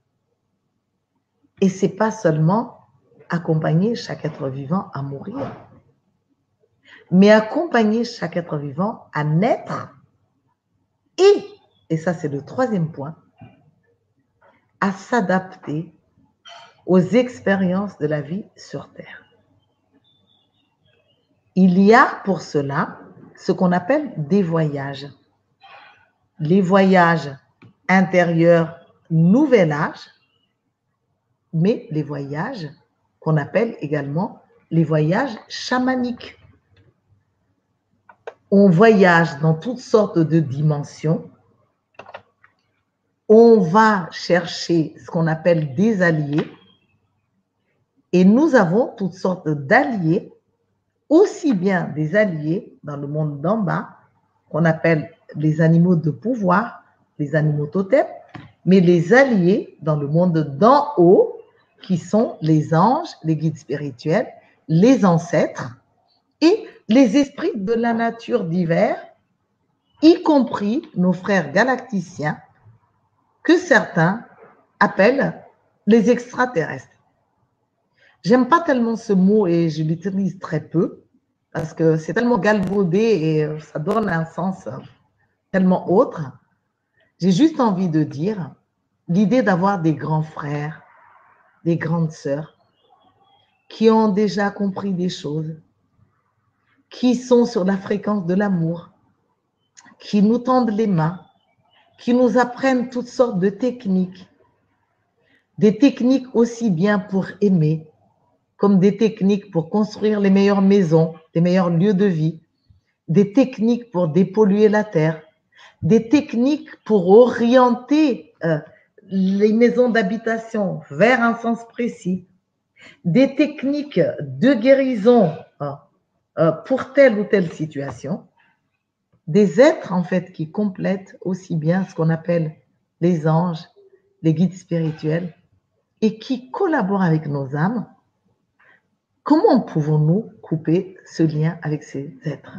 Speaker 2: Et ce n'est pas seulement accompagner chaque être vivant à mourir, mais accompagner chaque être vivant à naître et, et ça c'est le troisième point, à s'adapter aux expériences de la vie sur Terre. Il y a pour cela ce qu'on appelle des voyages. Les voyages intérieurs, nouvel âge, mais les voyages qu'on appelle également les voyages chamaniques. On voyage dans toutes sortes de dimensions. On va chercher ce qu'on appelle des alliés. Et nous avons toutes sortes d'alliés, aussi bien des alliés dans le monde d'en bas, qu'on appelle les animaux de pouvoir, les animaux totems, mais les alliés dans le monde d'en haut, qui sont les anges, les guides spirituels, les ancêtres et les esprits de la nature divers, y compris nos frères galacticiens, que certains appellent les extraterrestres. J'aime pas tellement ce mot et je l'utilise très peu parce que c'est tellement galvaudé et ça donne un sens tellement autre. J'ai juste envie de dire l'idée d'avoir des grands frères, des grandes sœurs qui ont déjà compris des choses, qui sont sur la fréquence de l'amour, qui nous tendent les mains, qui nous apprennent toutes sortes de techniques, des techniques aussi bien pour aimer, comme des techniques pour construire les meilleures maisons, les meilleurs lieux de vie, des techniques pour dépolluer la terre, des techniques pour orienter euh, les maisons d'habitation vers un sens précis, des techniques de guérison euh, euh, pour telle ou telle situation, des êtres en fait qui complètent aussi bien ce qu'on appelle les anges, les guides spirituels et qui collaborent avec nos âmes. Comment pouvons-nous couper ce lien avec ces êtres?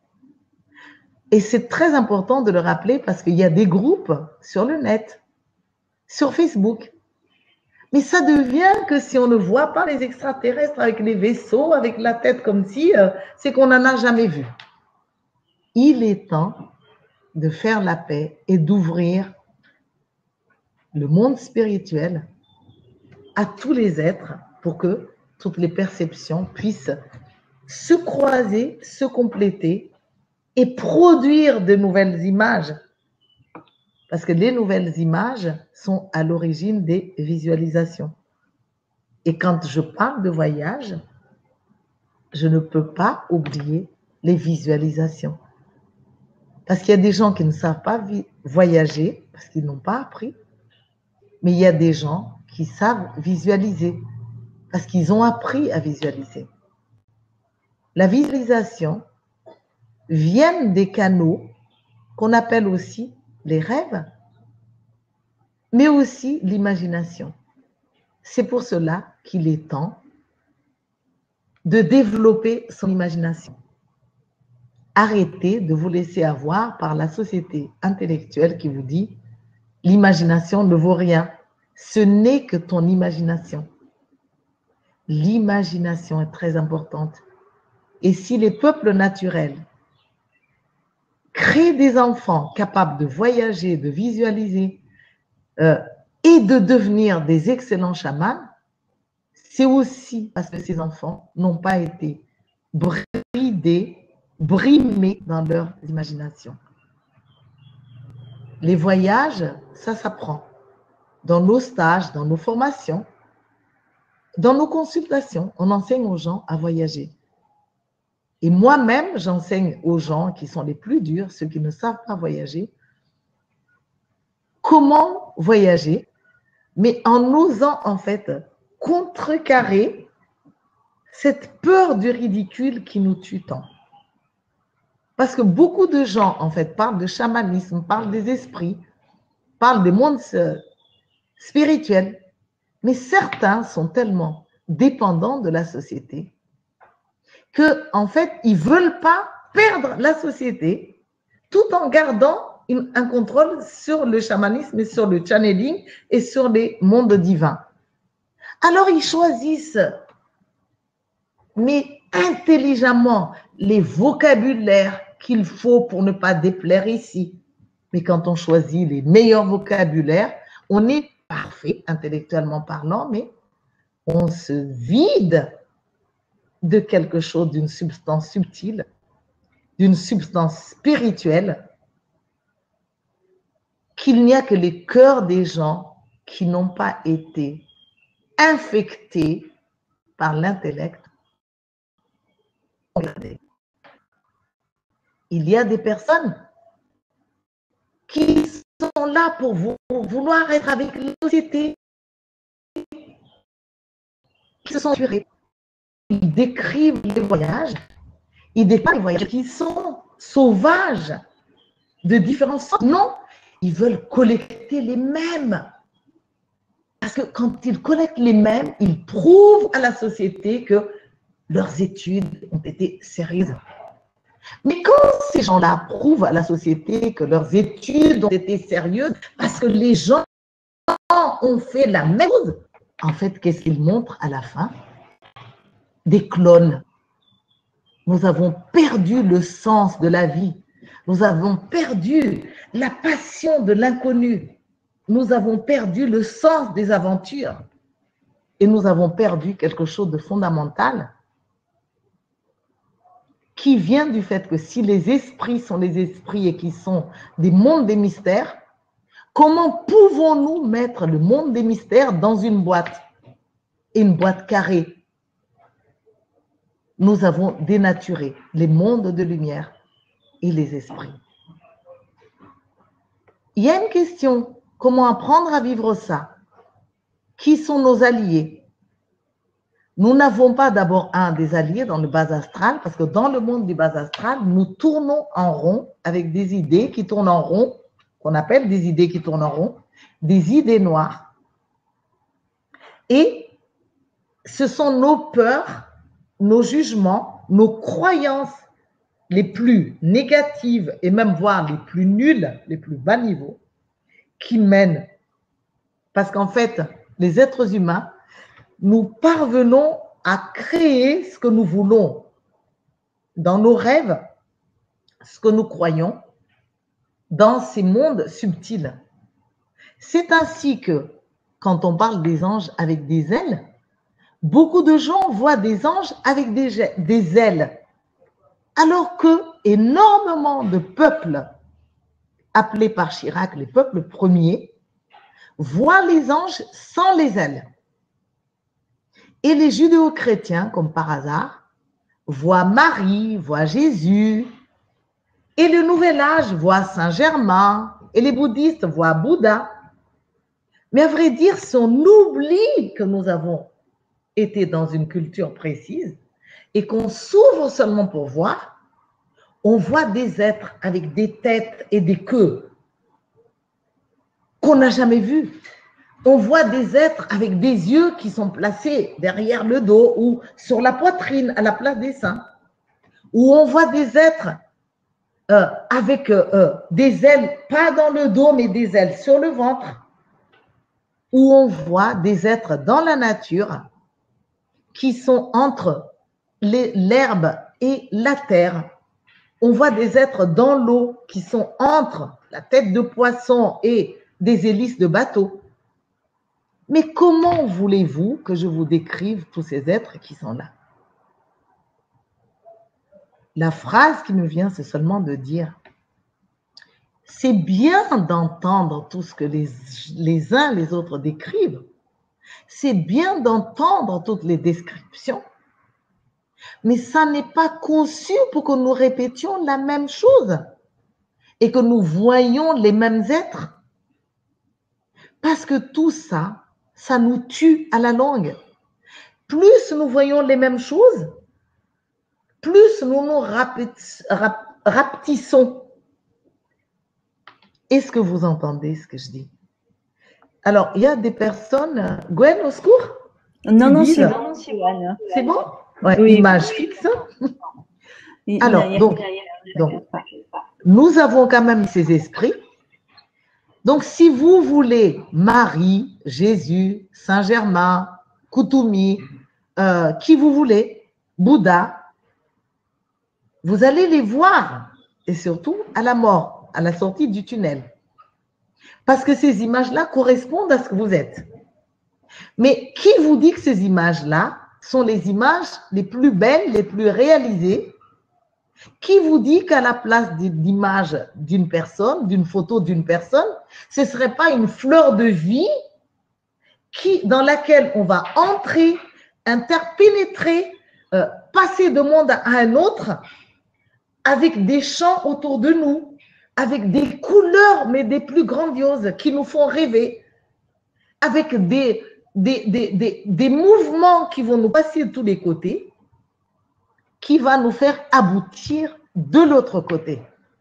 Speaker 2: Et c'est très important de le rappeler parce qu'il y a des groupes sur le net, sur Facebook. Mais ça devient que si on ne voit pas les extraterrestres avec les vaisseaux, avec la tête comme si, euh, c'est qu'on n'en a jamais vu. Il est temps de faire la paix et d'ouvrir le monde spirituel à tous les êtres pour que toutes les perceptions puissent se croiser, se compléter et produire de nouvelles images. Parce que les nouvelles images sont à l'origine des visualisations. Et quand je parle de voyage, je ne peux pas oublier les visualisations. Parce qu'il y a des gens qui ne savent pas voyager, parce qu'ils n'ont pas appris, mais il y a des gens qui savent visualiser, parce qu'ils ont appris à visualiser. La visualisation vient des canaux qu'on appelle aussi les rêves, mais aussi l'imagination. C'est pour cela qu'il est temps de développer son imagination. Arrêtez de vous laisser avoir par la société intellectuelle qui vous dit « l'imagination ne vaut rien ». Ce n'est que ton imagination. L'imagination est très importante. Et si les peuples naturels créent des enfants capables de voyager, de visualiser euh, et de devenir des excellents chamans, c'est aussi parce que ces enfants n'ont pas été bridés, brimés dans leur imagination. Les voyages, ça s'apprend. Dans nos stages, dans nos formations, dans nos consultations, on enseigne aux gens à voyager. Et moi-même, j'enseigne aux gens qui sont les plus durs, ceux qui ne savent pas voyager, comment voyager, mais en osant en fait contrecarrer cette peur du ridicule qui nous tue tant. Parce que beaucoup de gens en fait parlent de chamanisme, parlent des esprits, parlent des mondes spirituels, mais certains sont tellement dépendants de la société que en fait, ils ne veulent pas perdre la société tout en gardant une, un contrôle sur le chamanisme et sur le channeling et sur les mondes divins. Alors, ils choisissent, mais intelligemment, les vocabulaires qu'il faut pour ne pas déplaire ici. Mais quand on choisit les meilleurs vocabulaires, on est parfait, intellectuellement parlant, mais on se vide de quelque chose, d'une substance subtile, d'une substance spirituelle, qu'il n'y a que les cœurs des gens qui n'ont pas été infectés par l'intellect. Il y a des personnes qui sont là pour vouloir être avec la société, qui se sont tués. Ils décrivent les voyages, ils décrivent les voyages qui sont sauvages, de différents sortes. Non, ils veulent collecter les mêmes. Parce que quand ils collectent les mêmes, ils prouvent à la société que leurs études ont été sérieuses. Mais quand ces gens-là prouvent à la société que leurs études ont été sérieuses, parce que les gens ont fait la même chose, en fait, qu'est-ce qu'ils montrent à la fin? Des clones. Nous avons perdu le sens de la vie. Nous avons perdu la passion de l'inconnu. Nous avons perdu le sens des aventures. Et nous avons perdu quelque chose de fondamental qui vient du fait que si les esprits sont les esprits et qui sont des mondes des mystères, comment pouvons-nous mettre le monde des mystères dans une boîte, une boîte carrée? Nous avons dénaturé les mondes de lumière. et les esprits. Il y a une question, comment apprendre à vivre ça? Qui sont nos alliés? Nous n'avons pas d'abord un des alliés dans le bas astral, parce que dans le monde du bas astral, nous tournons en rond avec des idées qui tournent en rond, qu'on appelle des idées qui tournent en rond, des idées noires. Et ce sont nos peurs, nos jugements, nos croyances les plus négatives et même voire les plus nulles, les plus bas niveaux, qui mènent. Parce qu'en fait, les êtres humains, nous parvenons à créer ce que nous voulons dans nos rêves, ce que nous croyons, dans ces mondes subtils. C'est ainsi que, quand on parle des anges avec des ailes, beaucoup de gens voient des anges avec des, des ailes, alors que énormément de peuples, appelés par Chirac les peuples premiers, voient les anges sans les ailes. Et les judéo-chrétiens, comme par hasard, voient Marie, voient Jésus, et le Nouvel Âge voit Saint-Germain, et les bouddhistes voient Bouddha. Mais à vrai dire, si on oublie que nous avons été dans une culture précise et qu'on s'ouvre seulement pour voir, on voit des êtres avec des têtes et des queues qu'on n'a jamais vus. On voit des êtres avec des yeux qui sont placés derrière le dos ou sur la poitrine à la place des seins. Ou on voit des êtres euh, avec euh, des ailes, pas dans le dos, mais des ailes sur le ventre. Ou on voit des êtres dans la nature qui sont entre l'herbe et la terre. On voit des êtres dans l'eau qui sont entre la tête de poisson et des hélices de bateau. Mais comment voulez-vous que je vous décrive tous ces êtres qui sont là? La phrase qui me vient, c'est seulement de dire, c'est bien d'entendre tout ce que les, les uns les autres décrivent. C'est bien d'entendre toutes les descriptions. Mais ça n'est pas conçu pour que nous répétions la même chose et que nous voyions les mêmes êtres. Parce que tout ça, ça nous tue à la longue. Plus nous voyons les mêmes choses, plus nous nous rapetissons. Est-ce que vous entendez ce que je dis? Alors, il y a des personnes... Gwen, au secours?
Speaker 1: Non, non, c'est bon, Joanne.
Speaker 2: C'est bon? Ouais,
Speaker 1: Oui.
Speaker 2: Image fixe.
Speaker 1: Il,
Speaker 2: Alors,
Speaker 1: il a,
Speaker 2: donc,
Speaker 1: il a,
Speaker 2: donc, nous avons quand même ces esprits. Donc, si vous voulez Marie, Jésus, Saint-Germain, Koutoumi, euh, qui vous voulez, Bouddha, vous allez les voir, et surtout à la mort, à la sortie du tunnel. Parce que ces images-là correspondent à ce que vous êtes. Mais qui vous dit que ces images-là sont les images les plus belles, les plus réalisées? Qui vous dit qu'à la place d'image d'une personne, d'une photo d'une personne, ce ne serait pas une fleur de vie qui, dans laquelle on va entrer, interpénétrer, euh, passer de monde à un autre, avec des champs autour de nous, avec des couleurs, mais des plus grandioses, qui nous font rêver, avec des, des, des, des, des mouvements qui vont nous passer de tous les côtés, qui va nous faire aboutir de l'autre côté.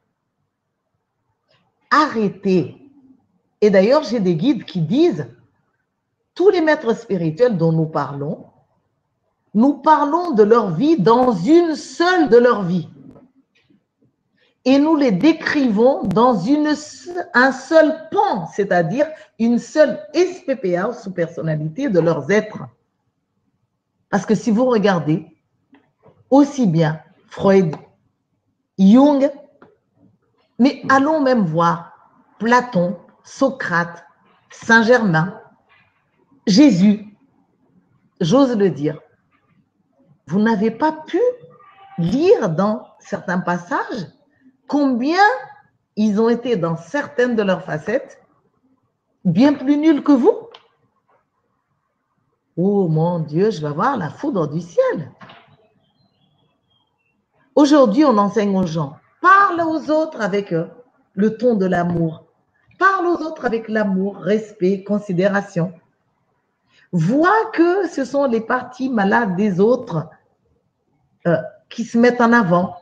Speaker 2: Arrêtez. Et d'ailleurs, j'ai des guides qui disent, tous les maîtres spirituels dont nous parlons, nous parlons de leur vie dans une seule de leur vie. Et nous les décrivons dans une, un seul pan, c'est-à-dire une seule S P P A, sous-personnalité de leurs êtres. Parce que si vous regardez, aussi bien Freud, Jung, mais allons même voir Platon, Socrate, Saint-Germain, Jésus, j'ose le dire, vous n'avez pas pu lire dans certains passages combien ils ont été dans certaines de leurs facettes bien plus nuls que vous. Oh mon Dieu, je vais avoir la foudre du ciel. Aujourd'hui, on enseigne aux gens, Parle aux autres avec euh, le ton de l'amour. Parle aux autres avec l'amour, respect, considération. Vois que ce sont les parties malades des autres euh, qui se mettent en avant.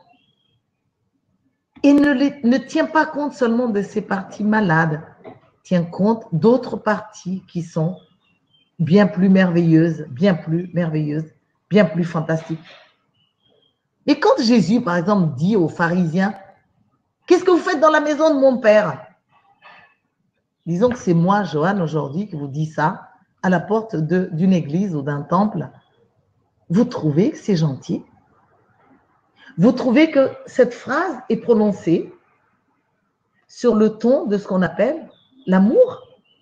Speaker 2: Et ne, les, ne tiens pas compte seulement de ces parties malades. Tiens compte d'autres parties qui sont bien plus merveilleuses, bien plus merveilleuses, bien plus fantastiques. Et quand Jésus, par exemple, dit aux pharisiens, « Qu'est-ce que vous faites dans la maison de mon père ?» Disons que c'est moi, Joanne, aujourd'hui, qui vous dis ça, à la porte d'une église ou d'un temple. Vous trouvez que c'est gentil? Vous trouvez que cette phrase est prononcée sur le ton de ce qu'on appelle l'amour?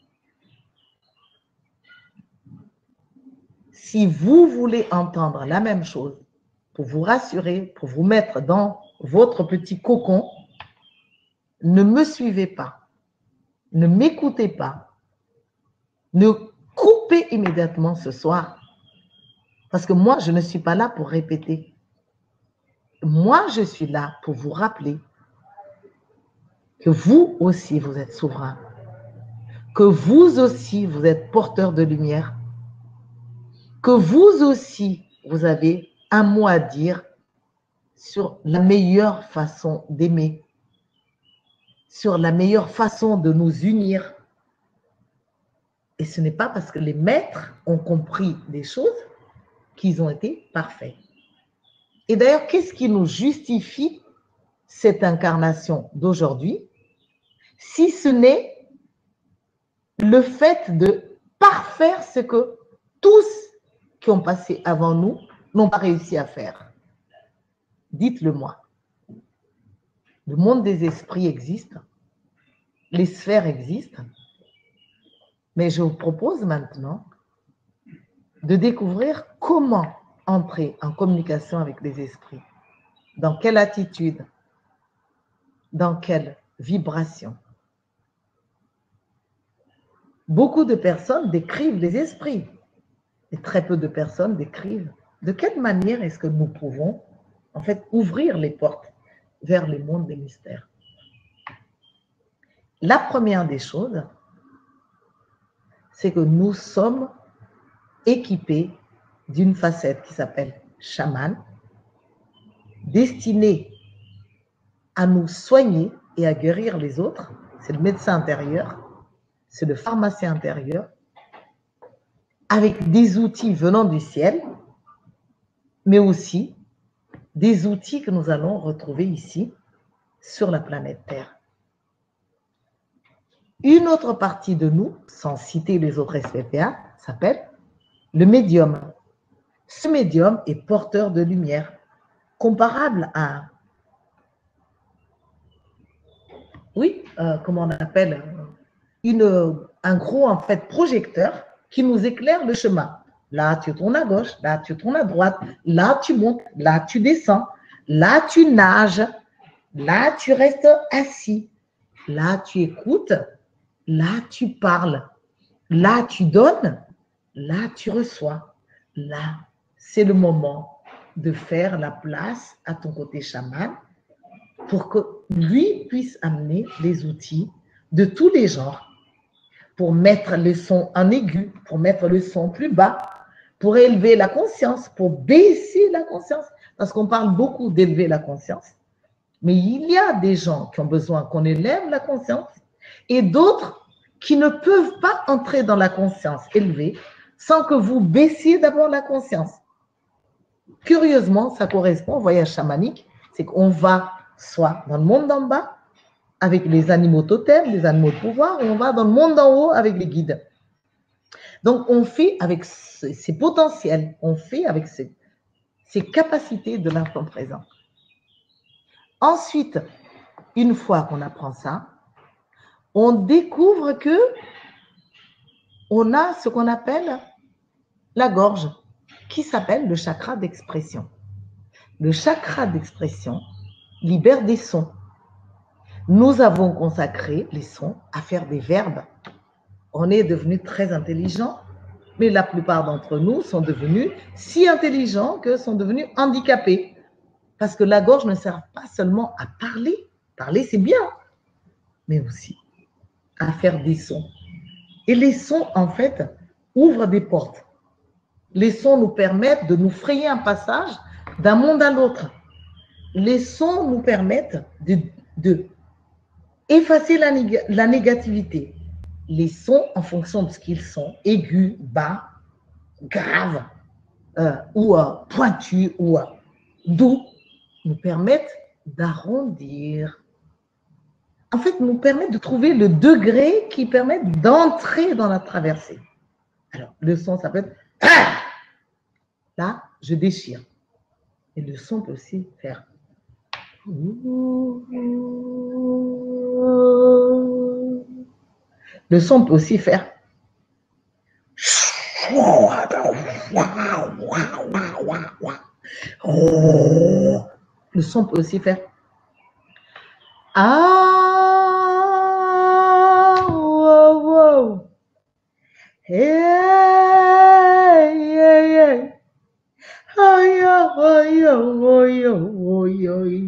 Speaker 2: Si vous voulez entendre la même chose, pour vous rassurer, pour vous mettre dans votre petit cocon, ne me suivez pas, ne m'écoutez pas, ne coupez immédiatement ce soir, parce que moi, je ne suis pas là pour répéter. Moi, je suis là pour vous rappeler que vous aussi, vous êtes souverain, que vous aussi, vous êtes porteur de lumière, que vous aussi, vous avez un mot à dire sur la meilleure façon d'aimer, sur la meilleure façon de nous unir. Et ce n'est pas parce que les maîtres ont compris des choses qu'ils ont été parfaits. Et d'ailleurs, qu'est-ce qui nous justifie cette incarnation d'aujourd'hui, si ce n'est le fait de parfaire ce que tous qui ont passé avant nous n'ont pas réussi à faire? Dites-le moi. Le monde des esprits existe, les sphères existent, mais je vous propose maintenant de découvrir comment entrer en communication avec les esprits. Dans quelle attitude? Dans quelle vibration? Beaucoup de personnes décrivent les esprits, et très peu de personnes décrivent de quelle manière est-ce que nous pouvons en fait ouvrir les portes vers les mondes des mystères. La première des choses, c'est que nous sommes équipés d'une facette qui s'appelle chaman, destinée à nous soigner et à guérir les autres. C'est le médecin intérieur, c'est le pharmacien intérieur, avec des outils venant du ciel, mais aussi des outils que nous allons retrouver ici sur la planète Terre. Une autre partie de nous, sans citer les autres S P P A, s'appelle le médium. Ce médium est porteur de lumière, comparable à, oui, euh, comment on appelle, une, un gros en fait projecteur qui nous éclaire le chemin. Là, tu tournes à gauche, là, tu tournes à droite, là, tu montes, là, tu descends, là, tu nages, là, tu restes assis, là, tu écoutes, là, tu parles, là, tu donnes, là, tu reçois. Là, c'est le moment de faire la place à ton côté chaman pour que lui puisse amener les outils de tous les genres pour mettre le son en aigu, pour mettre le son plus bas, pour élever la conscience, pour baisser la conscience. Parce qu'on parle beaucoup d'élever la conscience, mais il y a des gens qui ont besoin qu'on élève la conscience et d'autres qui ne peuvent pas entrer dans la conscience élevée sans que vous baissiez d'abord la conscience. Curieusement, ça correspond au voyage chamanique, c'est qu'on va soit dans le monde d'en bas, avec les animaux totems, les animaux de pouvoir, et on va dans le monde d'en haut avec les guides. Donc, on fait avec ses potentiels, on fait avec ses, ses capacités de l'instant présent. Ensuite, une fois qu'on apprend ça, on découvre que on a ce qu'on appelle la gorge, qui s'appelle le chakra d'expression. Le chakra d'expression libère des sons. Nous avons consacré les sons à faire des verbes. On est devenus très intelligents, mais la plupart d'entre nous sont devenus si intelligents que sont devenus handicapés. Parce que la gorge ne sert pas seulement à parler. Parler, c'est bien, mais aussi à faire des sons. Et les sons, en fait, ouvrent des portes. Les sons nous permettent de nous frayer un passage d'un monde à l'autre. Les sons nous permettent de, de effacer la, nég la négativité. Les sons, en fonction de ce qu'ils sont, aigus, bas, graves, euh, ou euh, pointus, ou euh, doux, nous permettent d'arrondir. En fait, nous permettent de trouver le degré qui permet d'entrer dans la traversée. Alors, le son, ça peut être ah! Là, je déchire. Et le son peut aussi faire. Le son peut aussi faire. Le son peut aussi faire. Ah, wow, wow. Hey, hey, hey. Aïe, aïe, aïe, aïe, aïe.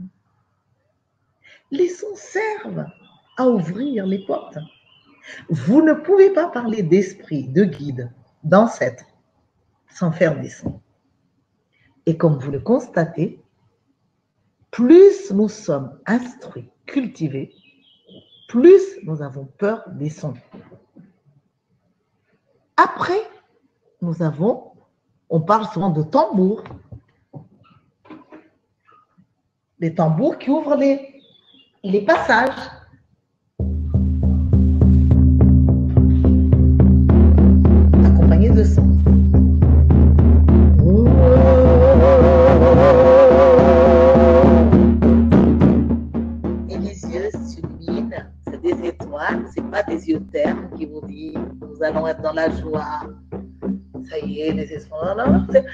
Speaker 2: Les sons servent à ouvrir les portes. Vous ne pouvez pas parler d'esprit, de guide, d'ancêtre, sans faire des sons. Et comme vous le constatez, plus nous sommes instruits, cultivés, plus nous avons peur des sons. Après, nous avons, on parle souvent de tambours. Les tambours qui ouvrent les, les passages. Accompagnés de sons. Et les yeux s'illuminent, c'est des étoiles, c'est pas des yeux ternes qui vous disent nous allons être dans la joie. Ça y est, les espoirs. Non, non, c'est.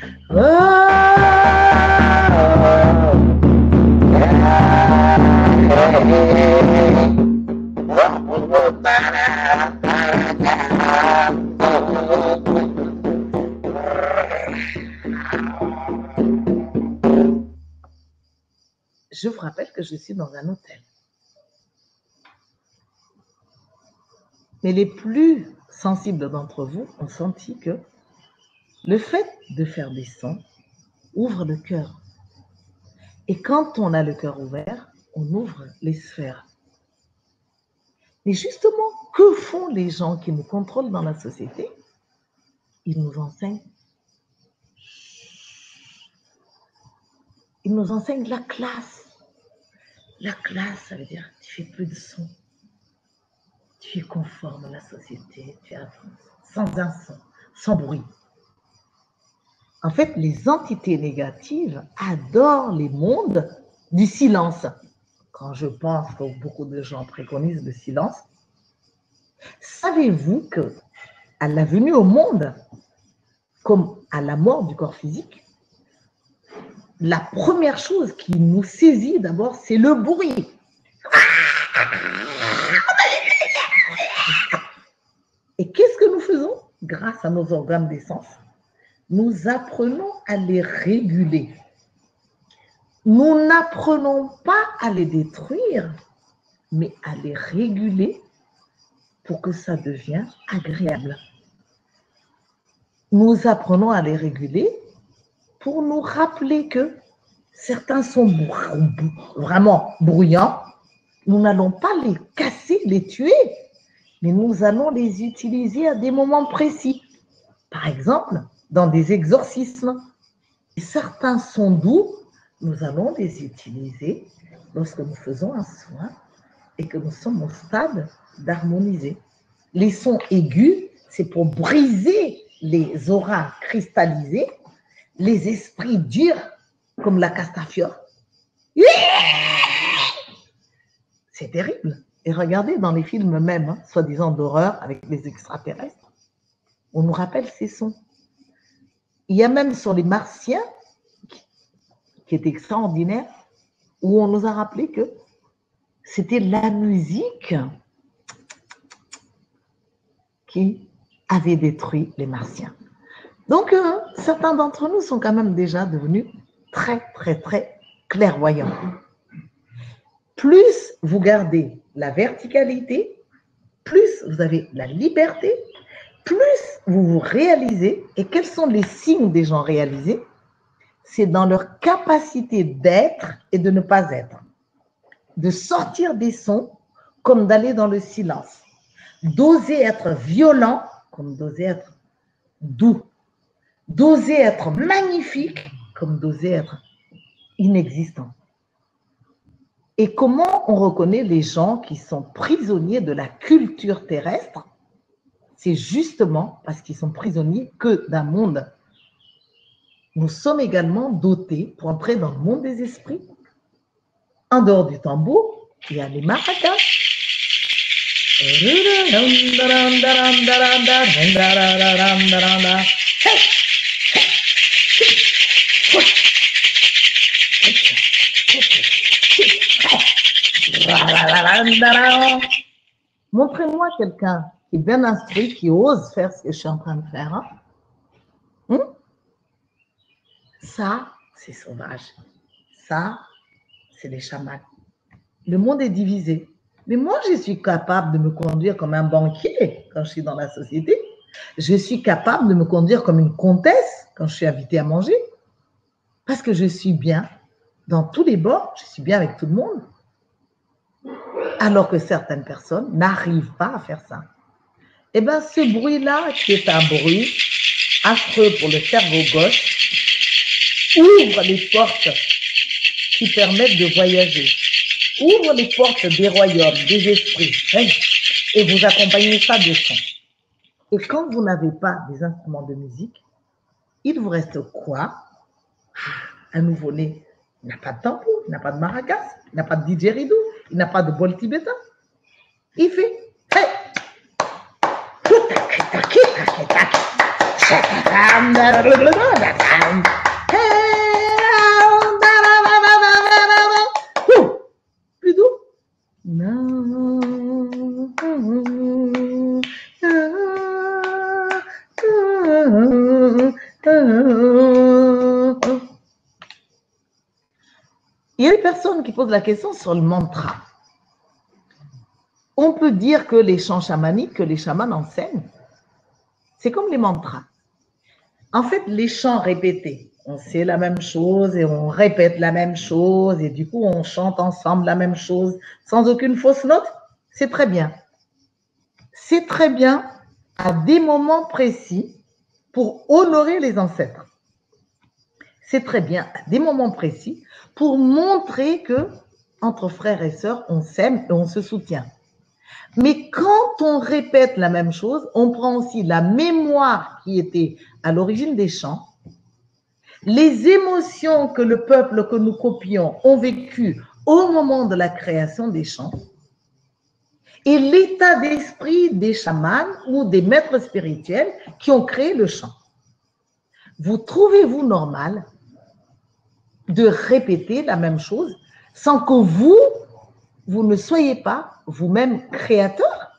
Speaker 2: Je vous rappelle que je suis dans un hôtel. Mais les plus sensibles d'entre vous ont senti que le fait de faire des sons ouvre le cœur. Et quand on a le cœur ouvert, on ouvre les sphères. Et justement, que font les gens qui nous contrôlent dans la société? Ils nous enseignent. Ils nous enseignent la classe. La classe, ça veut dire que tu fais plus de son. Tu es conforme à la société, tu es sans un son, sans bruit. En fait, les entités négatives adorent les mondes du silence. Quand je pense que beaucoup de gens préconisent le silence, savez-vous que à la venue au monde, comme à la mort du corps physique, la première chose qui nous saisit d'abord, c'est le bruit. Et qu'est-ce que nous faisons? Grâce à nos organes des sens, nous apprenons à les réguler. Nous n'apprenons pas à les détruire, mais à les réguler pour que ça devienne agréable. Nous apprenons à les réguler pour nous rappeler que certains sont vraiment bruyants. Nous n'allons pas les casser, les tuer, mais nous allons les utiliser à des moments précis. Par exemple, dans des exorcismes. Et certains sont doux, nous allons les utiliser lorsque nous faisons un soin et que nous sommes au stade d'harmoniser. Les sons aigus, c'est pour briser les auras cristallisées, les esprits durs, comme la Castafiore. C'est terrible. Et regardez dans les films même, hein, soi-disant d'horreur avec les extraterrestres, on nous rappelle ces sons. Il y a même sur les Martiens, qui est extraordinaire, où on nous a rappelé que c'était la musique qui avait détruit les Martiens. Donc, euh, certains d'entre nous sont quand même déjà devenus très, très, très clairvoyant. Plus vous gardez la verticalité, plus vous avez la liberté, plus vous vous réalisez. Et quels sont les signes des gens réalisés? C'est dans leur capacité d'être et de ne pas être. De sortir des sons comme d'aller dans le silence. D'oser être violent comme d'oser être doux. D'oser être magnifique comme d'oser être inexistant. Et comment on reconnaît les gens qui sont prisonniers de la culture terrestre? C'est justement parce qu'ils sont prisonniers que d'un monde. Nous sommes également dotés pour entrer dans le monde des esprits. En dehors du tambour, il y a les maracas. Montrez-moi quelqu'un qui est bien instruit, qui ose faire ce que je suis en train de faire. Hein? Hum? Ça, c'est sauvage. Ça, c'est les chamans. Le monde est divisé. Mais moi, je suis capable de me conduire comme un banquier quand je suis dans la société. Je suis capable de me conduire comme une comtesse quand je suis invitée à manger. Parce que je suis bien dans tous les bords, je suis bien avec tout le monde. Alors que certaines personnes n'arrivent pas à faire ça. Eh bien, ce bruit-là, qui est un bruit affreux pour le cerveau gauche, ouvre les portes qui permettent de voyager. Ouvre les portes des royaumes, des esprits, hein, et vous accompagnez ça de son. Et quand vous n'avez pas des instruments de musique, il vous reste quoi? Un nouveau-né. Il n'a pas de tambour, il n'a pas de maracas, il n'a pas de didgeridoo, il n'a pas de bol tibétain. Il fait hey. Plus doux. Il y a des personnes qui posent la question sur le mantra. On peut dire que les chants chamaniques, que les chamans enseignent, c'est comme les mantras. En fait, les chants répétés, on sait la même chose et on répète la même chose et du coup, on chante ensemble la même chose sans aucune fausse note. C'est très bien. C'est très bien à des moments précis pour honorer les ancêtres. C'est très bien à des moments précis pour montrer que entre frères et sœurs, on s'aime et on se soutient. Mais quand on répète la même chose, on prend aussi la mémoire qui était à l'origine des chants, les émotions que le peuple que nous copions ont vécues au moment de la création des chants, et l'état d'esprit des chamans ou des maîtres spirituels qui ont créé le chant. Vous trouvez-vous normal de répéter la même chose sans que vous, vous ne soyez pas vous-même créateur?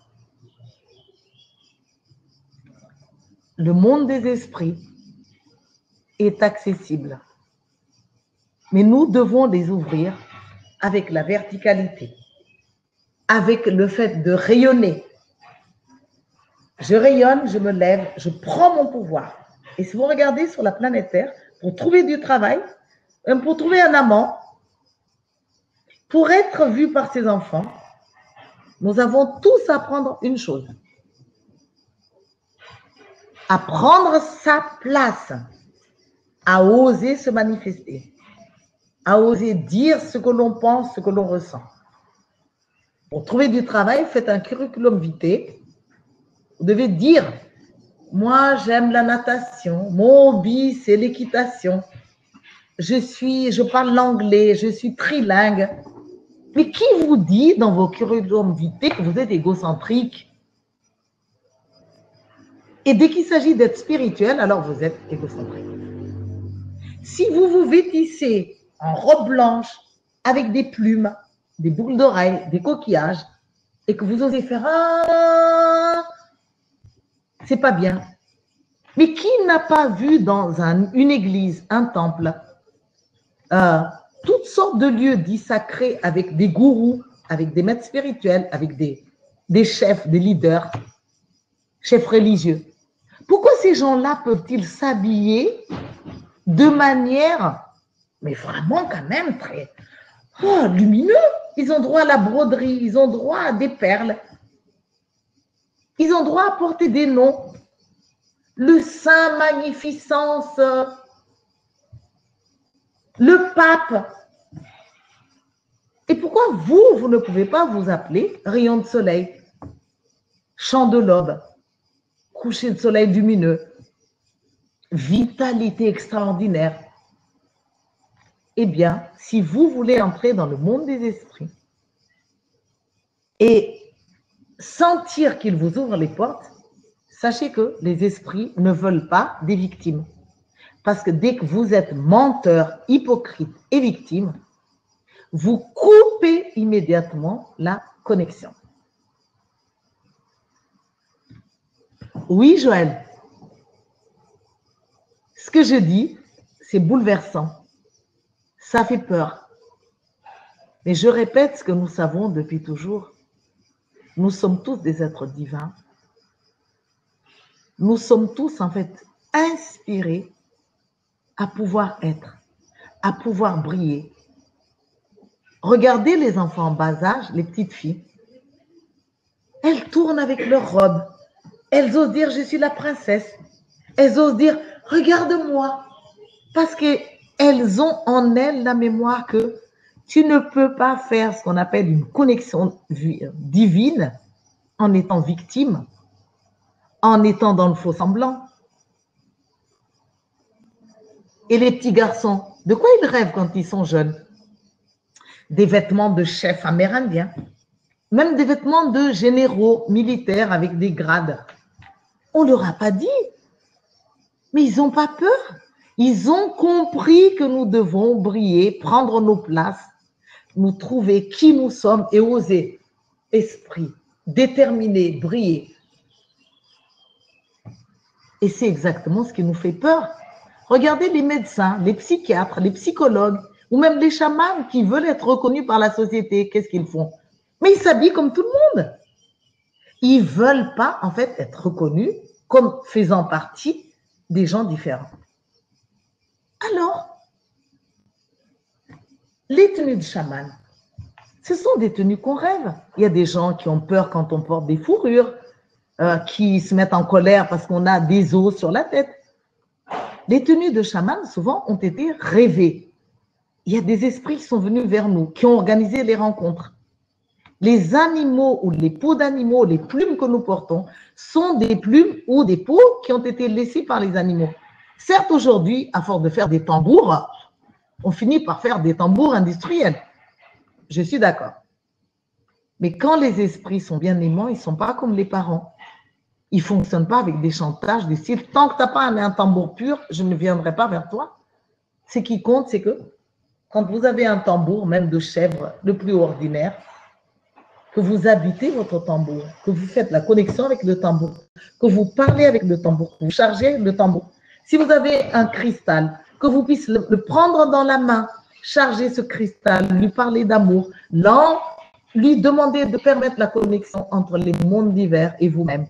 Speaker 2: Le monde des esprits est accessible, mais nous devons les ouvrir avec la verticalité, avec le fait de rayonner. Je rayonne, je me lève, je prends mon pouvoir. Et si vous regardez sur la planète Terre, pour trouver du travail, pour trouver un amant, pour être vu par ses enfants, nous avons tous à prendre une chose. À prendre sa place, à oser se manifester, à oser dire ce que l'on pense, ce que l'on ressent. Pour trouver du travail, faites un curriculum vitae. Vous devez dire, moi j'aime la natation, mon hobby c'est l'équitation, je suis, je parle l'anglais, je suis trilingue. Mais qui vous dit dans vos curriculum vitae que vous êtes égocentrique? Et dès qu'il s'agit d'être spirituel, alors vous êtes égocentrique. Si vous vous vêtissez en robe blanche, avec des plumes, des boucles d'oreilles, des coquillages, et que vous osez faire ah, c'est pas bien. Mais qui n'a pas vu dans un, une église, un temple, euh, toutes sortes de lieux dits sacrés avec des gourous, avec des maîtres spirituels, avec des, des chefs, des leaders, chefs religieux. Pourquoi ces gens-là peuvent-ils s'habiller de manière, mais vraiment quand même très oh, lumineux? Ils ont droit à la broderie, ils ont droit à des perles. Ils ont droit à porter des noms. Le Saint Magnificence, le Pape. Et pourquoi vous, vous ne pouvez pas vous appeler rayon de soleil, chant de l'aube, coucher de soleil lumineux, vitalité extraordinaire? Eh bien, si vous voulez entrer dans le monde des esprits et sentir qu'ils vous ouvrent les portes, sachez que les esprits ne veulent pas des victimes. Parce que dès que vous êtes menteur, hypocrite et victime, vous coupez immédiatement la connexion. Oui, Joël. Ce que je dis, c'est bouleversant. Ça fait peur. Mais je répète ce que nous savons depuis toujours. Nous sommes tous des êtres divins. Nous sommes tous, en fait, inspirés à pouvoir être, à pouvoir briller. Regardez les enfants en bas âge, les petites filles. Elles tournent avec leur robe. Elles osent dire « je suis la princesse ». Elles osent dire « regarde-moi ». Parce qu'elles ont en elles la mémoire que tu ne peux pas faire ce qu'on appelle une connexion divine en étant victime, en étant dans le faux semblant. Et les petits garçons, de quoi ils rêvent quand ils sont jeunes? Des vêtements de chefs amérindiens, même des vêtements de généraux militaires avec des grades. On ne leur a pas dit, mais ils n'ont pas peur. Ils ont compris que nous devons briller, prendre nos places, nous trouver qui nous sommes et oser, esprit, déterminé, briller. Et c'est exactement ce qui nous fait peur. Regardez les médecins, les psychiatres, les psychologues, ou même les chamans qui veulent être reconnus par la société. Qu'est-ce qu'ils font? Mais ils s'habillent comme tout le monde. Ils ne veulent pas, en fait, être reconnus comme faisant partie des gens différents. Alors, les tenues de chaman, ce sont des tenues qu'on rêve. Il y a des gens qui ont peur quand on porte des fourrures, euh, qui se mettent en colère parce qu'on a des os sur la tête. Les tenues de chaman, souvent, ont été rêvées. Il y a des esprits qui sont venus vers nous, qui ont organisé les rencontres. Les animaux ou les peaux d'animaux, les plumes que nous portons, sont des plumes ou des peaux qui ont été laissées par les animaux. Certes, aujourd'hui, à force de faire des tambours, on finit par faire des tambours industriels. Je suis d'accord. Mais quand les esprits sont bien aimants, ils ne sont pas comme les parents. Ils ne fonctionnent pas avec des chantages, des styles. Tant que tu n'as pas un, un tambour pur, je ne viendrai pas vers toi. Ce qui compte, c'est que quand vous avez un tambour, même de chèvre, le plus ordinaire, que vous habitez votre tambour, que vous faites la connexion avec le tambour, que vous parlez avec le tambour, que vous chargez le tambour. Si vous avez un cristal, que vous puissiez le, le prendre dans la main, charger ce cristal, lui parler d'amour, lui demander de permettre la connexion entre les mondes divers et vous-même.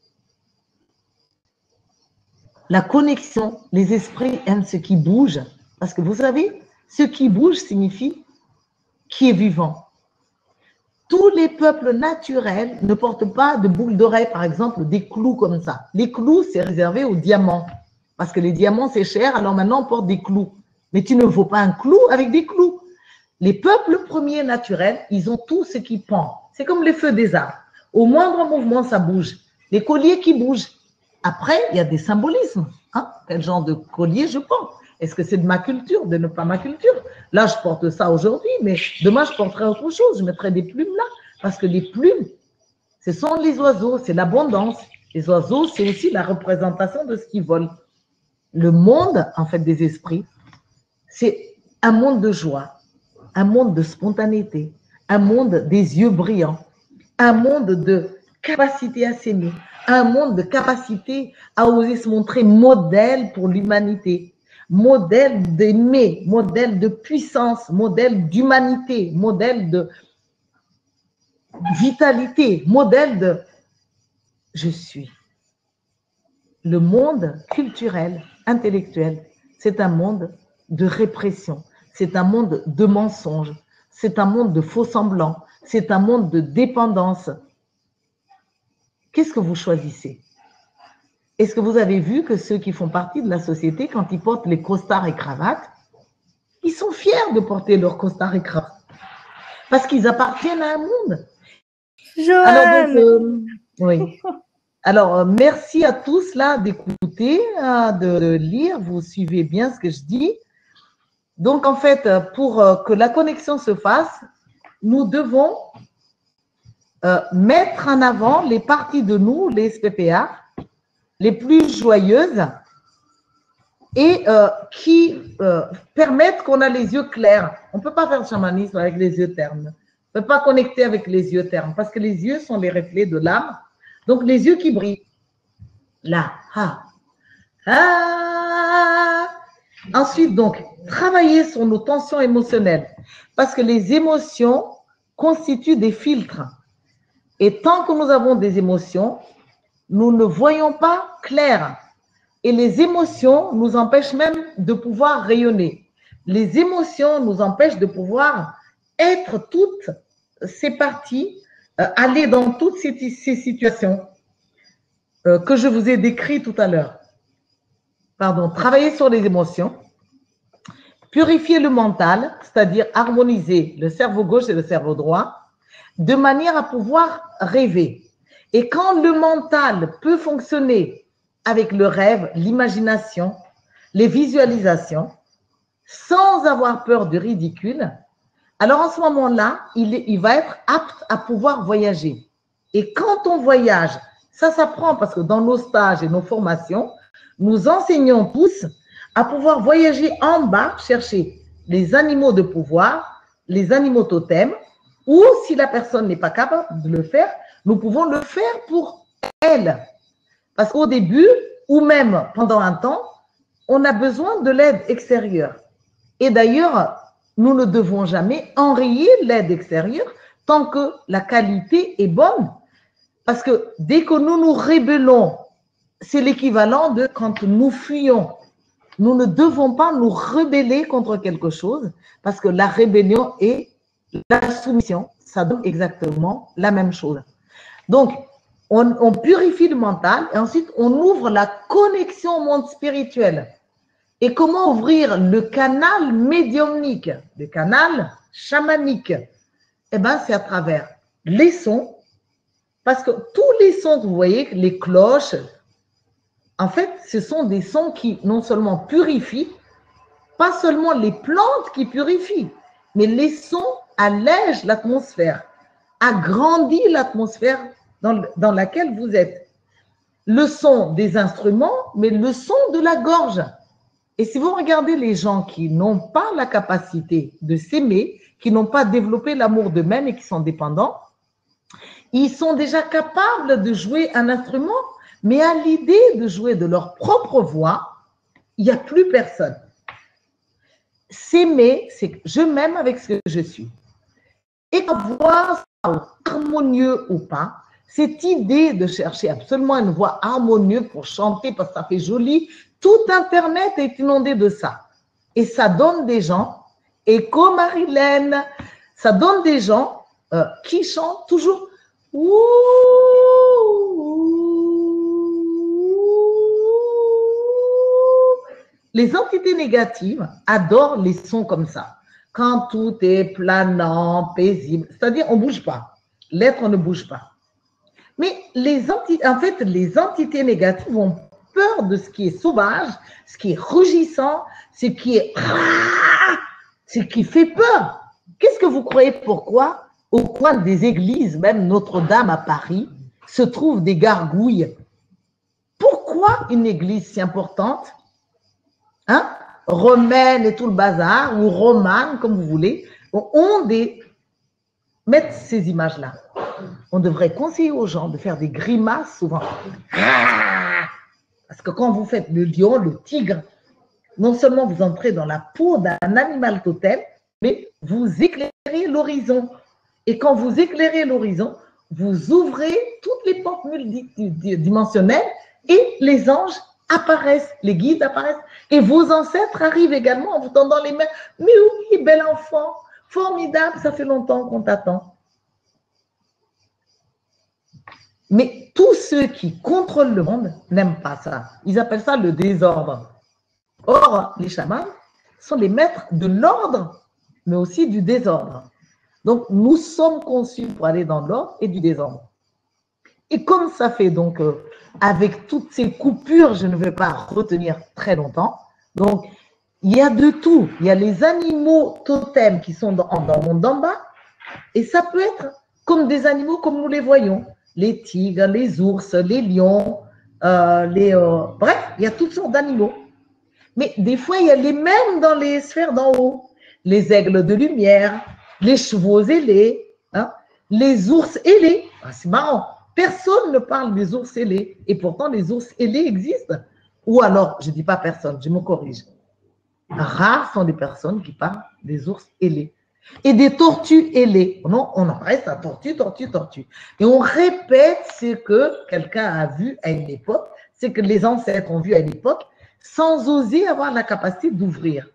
Speaker 2: La connexion, les esprits aiment ce qui bouge, parce que vous savez, ce qui bouge signifie qui est vivant. Tous les peuples naturels ne portent pas de boucles d'oreilles, par exemple, des clous comme ça. Les clous, c'est réservé aux diamants, parce que les diamants, c'est cher, alors maintenant, on porte des clous. Mais tu ne vaux pas un clou avec des clous. Les peuples premiers naturels, ils ont tout ce qui pend. C'est comme les feux des arbres. Au moindre mouvement, ça bouge. Les colliers qui bougent. Après, il y a des symbolismes. Hein? Quel genre de collier je porte? Est-ce que c'est de ma culture, de ne pas ma culture? Là, je porte ça aujourd'hui, mais demain, je porterai autre chose. Je mettrai des plumes là. Parce que les plumes, ce sont les oiseaux, c'est l'abondance. Les oiseaux, c'est aussi la représentation de ce qui vole. Le monde, en fait, des esprits, c'est un monde de joie, un monde de spontanéité, un monde des yeux brillants, un monde de capacité à s'aimer, un monde de capacité à oser se montrer modèle pour l'humanité, modèle d'aimer, modèle de puissance, modèle d'humanité, modèle de vitalité, modèle de je suis. Le monde culturel, intellectuel, c'est un monde de répression, c'est un monde de mensonges, c'est un monde de faux semblants, c'est un monde de dépendance. Qu'est-ce que vous choisissez? Est-ce que vous avez vu que ceux qui font partie de la société, quand ils portent les costards et cravates, ils sont fiers de porter leurs costards et cravates parce qu'ils appartiennent à un monde.
Speaker 1: Joanne.
Speaker 2: Alors donc, euh, oui. Alors, euh, merci à tous là d'écouter, hein, de, de lire, vous suivez bien ce que je dis. Donc, en fait, pour euh, que la connexion se fasse, nous devons euh, mettre en avant les parties de nous, les S P P A, les plus joyeuses et euh, qui euh, permettent qu'on a les yeux clairs. On ne peut pas faire le chamanisme avec les yeux ternes. On ne peut pas connecter avec les yeux ternes parce que les yeux sont les reflets de l'âme. Donc, les yeux qui brillent. Là, ah, ah. Ensuite, donc, travailler sur nos tensions émotionnelles parce que les émotions constituent des filtres. Et tant que nous avons des émotions, nous ne voyons pas clair. Et les émotions nous empêchent même de pouvoir rayonner. Les émotions nous empêchent de pouvoir être toutes ces parties, euh, aller dans toutes ces, ces situations euh, que je vous ai décrites tout à l'heure. Pardon, travailler sur les émotions, purifier le mental, c'est-à-dire harmoniser le cerveau gauche et le cerveau droit, de manière à pouvoir rêver. Et quand le mental peut fonctionner avec le rêve, l'imagination, les visualisations, sans avoir peur du ridicule, alors en ce moment-là, il, il va être apte à pouvoir voyager. Et quand on voyage, ça s'apprend parce que dans nos stages et nos formations, nous enseignons tous à pouvoir voyager en bas, chercher les animaux de pouvoir, les animaux totems, ou si la personne n'est pas capable de le faire, nous pouvons le faire pour elle. Parce qu'au début, ou même pendant un temps, on a besoin de l'aide extérieure. Et d'ailleurs, nous ne devons jamais enrayer l'aide extérieure tant que la qualité est bonne. Parce que dès que nous nous rébellons, c'est l'équivalent de quand nous fuyons. Nous ne devons pas nous rebeller contre quelque chose parce que la rébellion et la soumission, ça donne exactement la même chose. Donc, on, on purifie le mental et ensuite on ouvre la connexion au monde spirituel. Et comment ouvrir le canal médiumnique, le canal chamanique? Eh bien, c'est à travers les sons, parce que tous les sons que vous voyez, les cloches, en fait, ce sont des sons qui non seulement purifient, pas seulement les plantes qui purifient, mais les sons allègent l'atmosphère, agrandissent l'atmosphère dans, dans laquelle vous êtes. Le son des instruments, mais le son de la gorge. Et si vous regardez les gens qui n'ont pas la capacité de s'aimer, qui n'ont pas développé l'amour d'eux-mêmes et qui sont dépendants, ils sont déjà capables de jouer un instrument, mais à l'idée de jouer de leur propre voix, il n'y a plus personne. S'aimer, c'est que je m'aime avec ce que je suis. Et avoir harmonieux ou pas, cette idée de chercher absolument une voix harmonieuse pour chanter parce que ça fait joli, tout Internet est inondé de ça. Et ça donne des gens, et comme Marilène, ça donne des gens euh, qui chantent toujours ouh, les entités négatives adorent les sons comme ça. Quand tout est planant, paisible, c'est-à-dire on ne bouge pas. L'être ne bouge pas. Mais les entités, en fait, les entités négatives ont peur de ce qui est sauvage, ce qui est rugissant, ce qui est, ce qui fait peur. Qu'est-ce que vous croyez pourquoi au coin des églises, même Notre-Dame à Paris, se trouvent des gargouilles? Pourquoi une église si importante, hein, romaine et tout le bazar, ou romane, comme vous voulez, ont des... mettent ces images-là. On devrait conseiller aux gens de faire des grimaces souvent. Parce que quand vous faites le lion, le tigre, non seulement vous entrez dans la peau d'un animal totem, mais vous éclairez l'horizon. Et quand vous éclairez l'horizon, vous ouvrez toutes les portes multidimensionnelles et les anges apparaissent, les guides apparaissent. Et vos ancêtres arrivent également en vous tendant les mains. Mais oui, bel enfant, formidable, ça fait longtemps qu'on t'attend. Mais tous ceux qui contrôlent le monde n'aiment pas ça. Ils appellent ça le désordre. Or, les chamans sont les maîtres de l'ordre, mais aussi du désordre. Donc, nous sommes conçus pour aller dans l'ordre et du désordre. Et comme ça fait donc, euh, avec toutes ces coupures, je ne vais pas retenir très longtemps. Donc, il y a de tout. Il y a les animaux totems qui sont dans, dans le monde d'en bas. Et ça peut être comme des animaux comme nous les voyons. Les tigres, les ours, les lions, euh, les, euh, bref, il y a toutes sortes d'animaux. Mais des fois, il y a les mêmes dans les sphères d'en haut. Les aigles de lumière, les chevaux ailés, hein, les ours ailés. Ah, c'est marrant. Personne ne parle des ours ailés. Et pourtant, les ours ailés existent. Ou alors, je ne dis pas personne, je me corrige. Rares sont les personnes qui parlent des ours ailés. Et des tortues ailées. Non, on en reste à tortue, tortue, tortue. Et on répète ce que quelqu'un a vu à une époque, ce que les ancêtres ont vu à une époque, sans oser avoir la capacité d'ouvrir.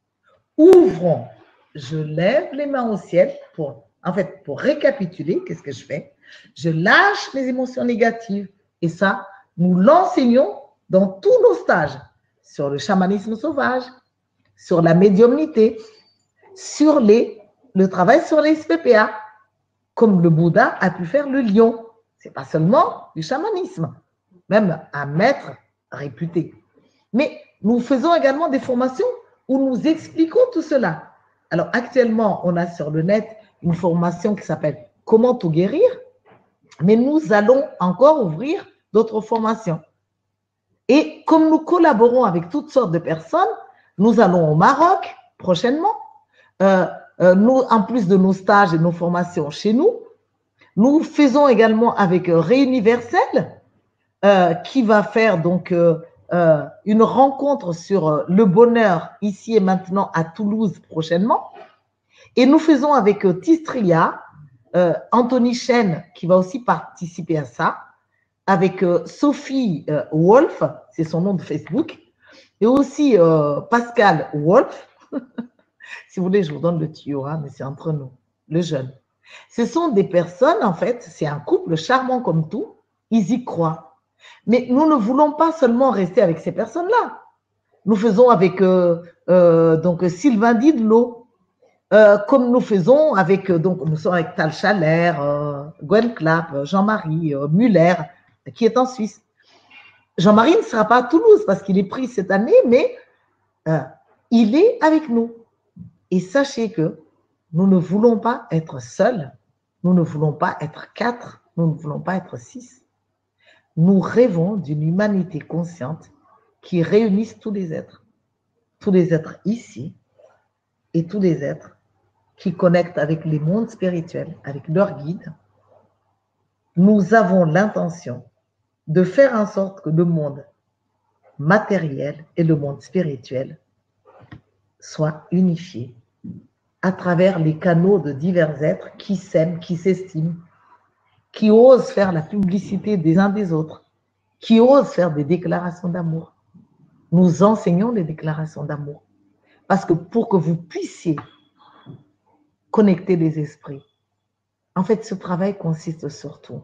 Speaker 2: Ouvrons. Je lève les mains au ciel pour, en fait, pour récapituler, qu'est-ce que je fais? Je lâche les émotions négatives. Et ça, nous l'enseignons dans tous nos stages, sur le chamanisme sauvage, sur la médiumnité, sur les, le travail sur les S P P A, comme le Bouddha a pu faire le lion. Ce n'est pas seulement du chamanisme, même un maître réputé. Mais nous faisons également des formations où nous expliquons tout cela. Alors actuellement, on a sur le net une formation qui s'appelle « Comment tout guérir ?» mais nous allons encore ouvrir d'autres formations. Et comme nous collaborons avec toutes sortes de personnes, nous allons au Maroc prochainement. Euh, euh, nous, en plus de nos stages et nos formations chez nous, nous faisons également avec euh, Réuniversel, euh, qui va faire donc euh, euh, une rencontre sur euh, le bonheur ici et maintenant à Toulouse prochainement. Et nous faisons avec euh, Tistria, euh, Anthony Chen qui va aussi participer à ça, avec euh, Sophie euh, Wolf, c'est son nom de Facebook, et aussi euh, Pascal Wolf. Si vous voulez, je vous donne le tuyau, hein, mais c'est entre nous, le jeune. Ce sont des personnes, en fait, c'est un couple charmant comme tout, ils y croient. Mais nous ne voulons pas seulement rester avec ces personnes-là. Nous faisons avec euh, euh, donc Sylvain Didlot, euh, comme nous faisons avec, donc nous sommes avec Tal Chaler, euh, Gwen Clapp, Jean-Marie euh, Muller, qui est en Suisse. Jean-Marie ne sera pas à Toulouse parce qu'il est pris cette année, mais euh, il est avec nous. Et sachez que nous ne voulons pas être seuls, nous ne voulons pas être quatre, nous ne voulons pas être six. Nous rêvons d'une humanité consciente qui réunisse tous les êtres, tous les êtres ici et tous les êtres qui connectent avec les mondes spirituels, avec leurs guides. Nous avons l'intention de faire en sorte que le monde matériel et le monde spirituel soient unifiés à travers les canaux de divers êtres qui s'aiment, qui s'estiment, qui osent faire la publicité des uns des autres, qui osent faire des déclarations d'amour. Nous enseignons les déclarations d'amour. Parce que pour que vous puissiez connecter les esprits, en fait, ce travail consiste surtout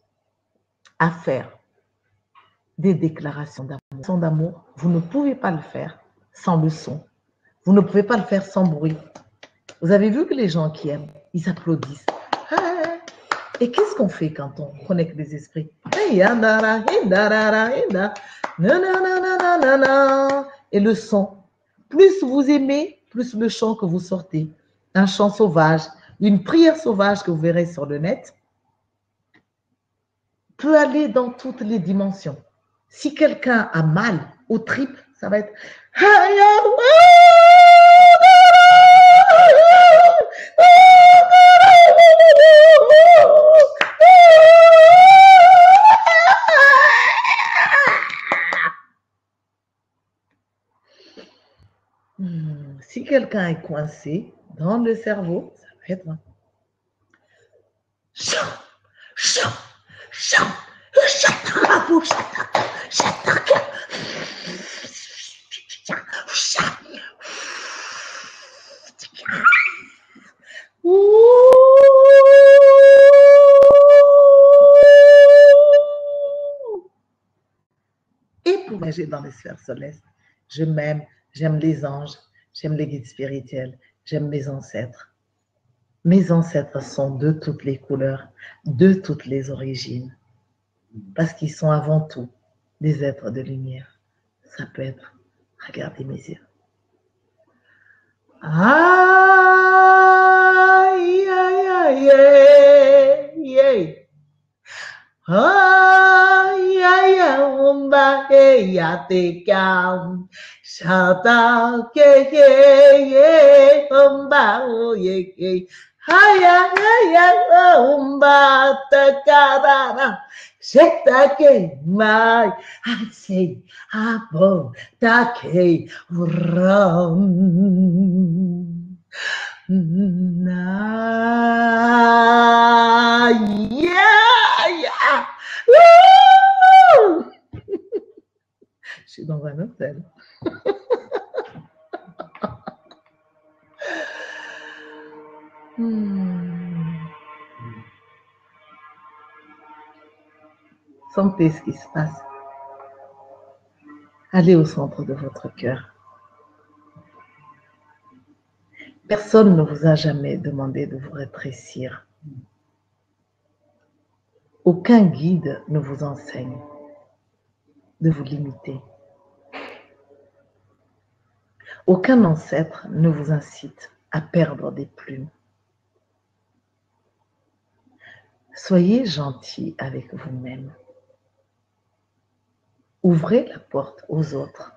Speaker 2: à faire des déclarations d'amour. d'amour. Vous ne pouvez pas le faire sans le son. Vous ne pouvez pas le faire sans bruit. Vous avez vu que les gens qui aiment, ils applaudissent. Et qu'est-ce qu'on fait quand on connecte les esprits? Et le son. Plus vous aimez, plus le chant que vous sortez. Un chant sauvage, une prière sauvage que vous verrez sur le net, peut aller dans toutes les dimensions. Si quelqu'un a mal aux tripes, ça va être Hmm, Si quelqu'un est coincé dans le cerveau, ça va être un chant, chant, chant, chant, chant, et pour voyager dans les sphères célestes, je m'aime, j'aime les anges, j'aime les guides spirituels, j'aime mes ancêtres. Mes ancêtres sont de toutes les couleurs, de toutes les origines, parce qu'ils sont avant tout des êtres de lumière. Ça peut être, regardez mes yeux. Aïe, aïe, aïe, aïe, aïe. Aïe, aïe, umba, ya te cam. Shata, ke, ke, ye, umba, ye, ke. Aïe, aïe, aïe, umba, ta, karara. Sheta, ke, mai, I say, abo, ta, ke, ram. Na, yeah, yeah. Woo! Je suis dans un hôtel. Hmm. Sentez ce qui se passe. Allez au centre de votre cœur. Personne ne vous a jamais demandé de vous rétrécir. Aucun guide ne vous enseigne de vous limiter. Aucun ancêtre ne vous incite à perdre des plumes. Soyez gentil avec vous-même. Ouvrez la porte aux autres.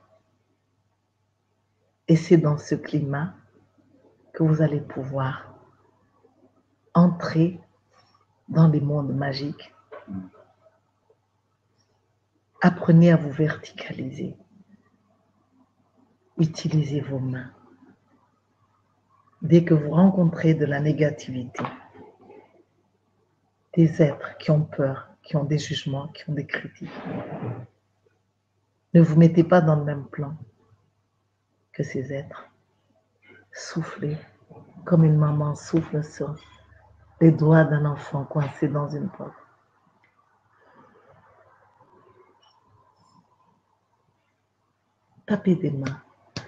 Speaker 2: Et c'est dans ce climat que vous allez pouvoir entrer dans les mondes magiques. Apprenez à vous verticaliser. Utilisez vos mains. Dès que vous rencontrez de la négativité, des êtres qui ont peur, qui ont des jugements, qui ont des critiques, ne vous mettez pas dans le même plan que ces êtres. Soufflez comme une maman souffle sur les doigts d'un enfant coincé dans une porte. Tapez des mains.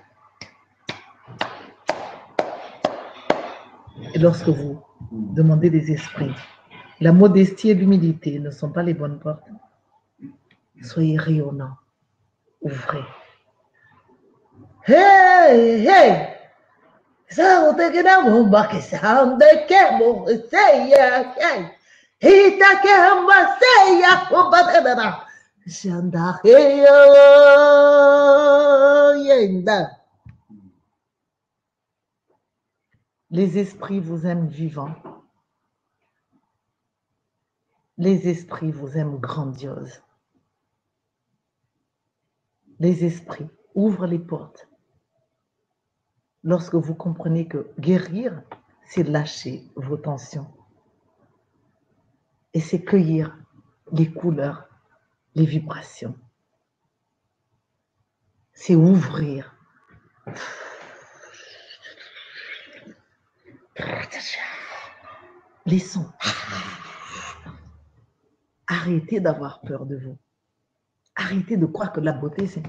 Speaker 2: Et lorsque vous demandez des esprits, la modestie et l'humilité ne sont pas les bonnes portes. Soyez rayonnants. Ouvrez. Hey, hey! Ça, on te gana bomba que ça, on te kemo, seya, hey! Hita kema, seya, bomba de dada. Shanda, hey, yenda. Les esprits vous aiment vivants. Les esprits vous aiment grandiose. Les esprits ouvrent les portes. Lorsque vous comprenez que guérir, c'est lâcher vos tensions. Et c'est cueillir les couleurs, les vibrations. C'est ouvrir. Les sons. Arrêtez d'avoir peur de vous. Arrêtez de croire que la beauté, c'est...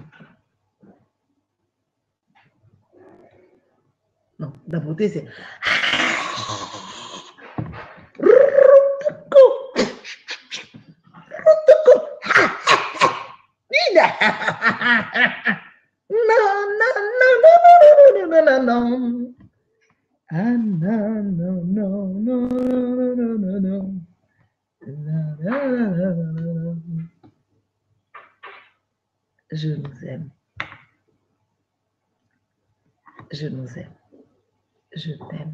Speaker 2: Non, la beauté, c'est... Non, non, non, non, non, non, non, non. Ah, non, non, non, non, non, non, non. Je nous aime. Je nous aime. Je t'aime.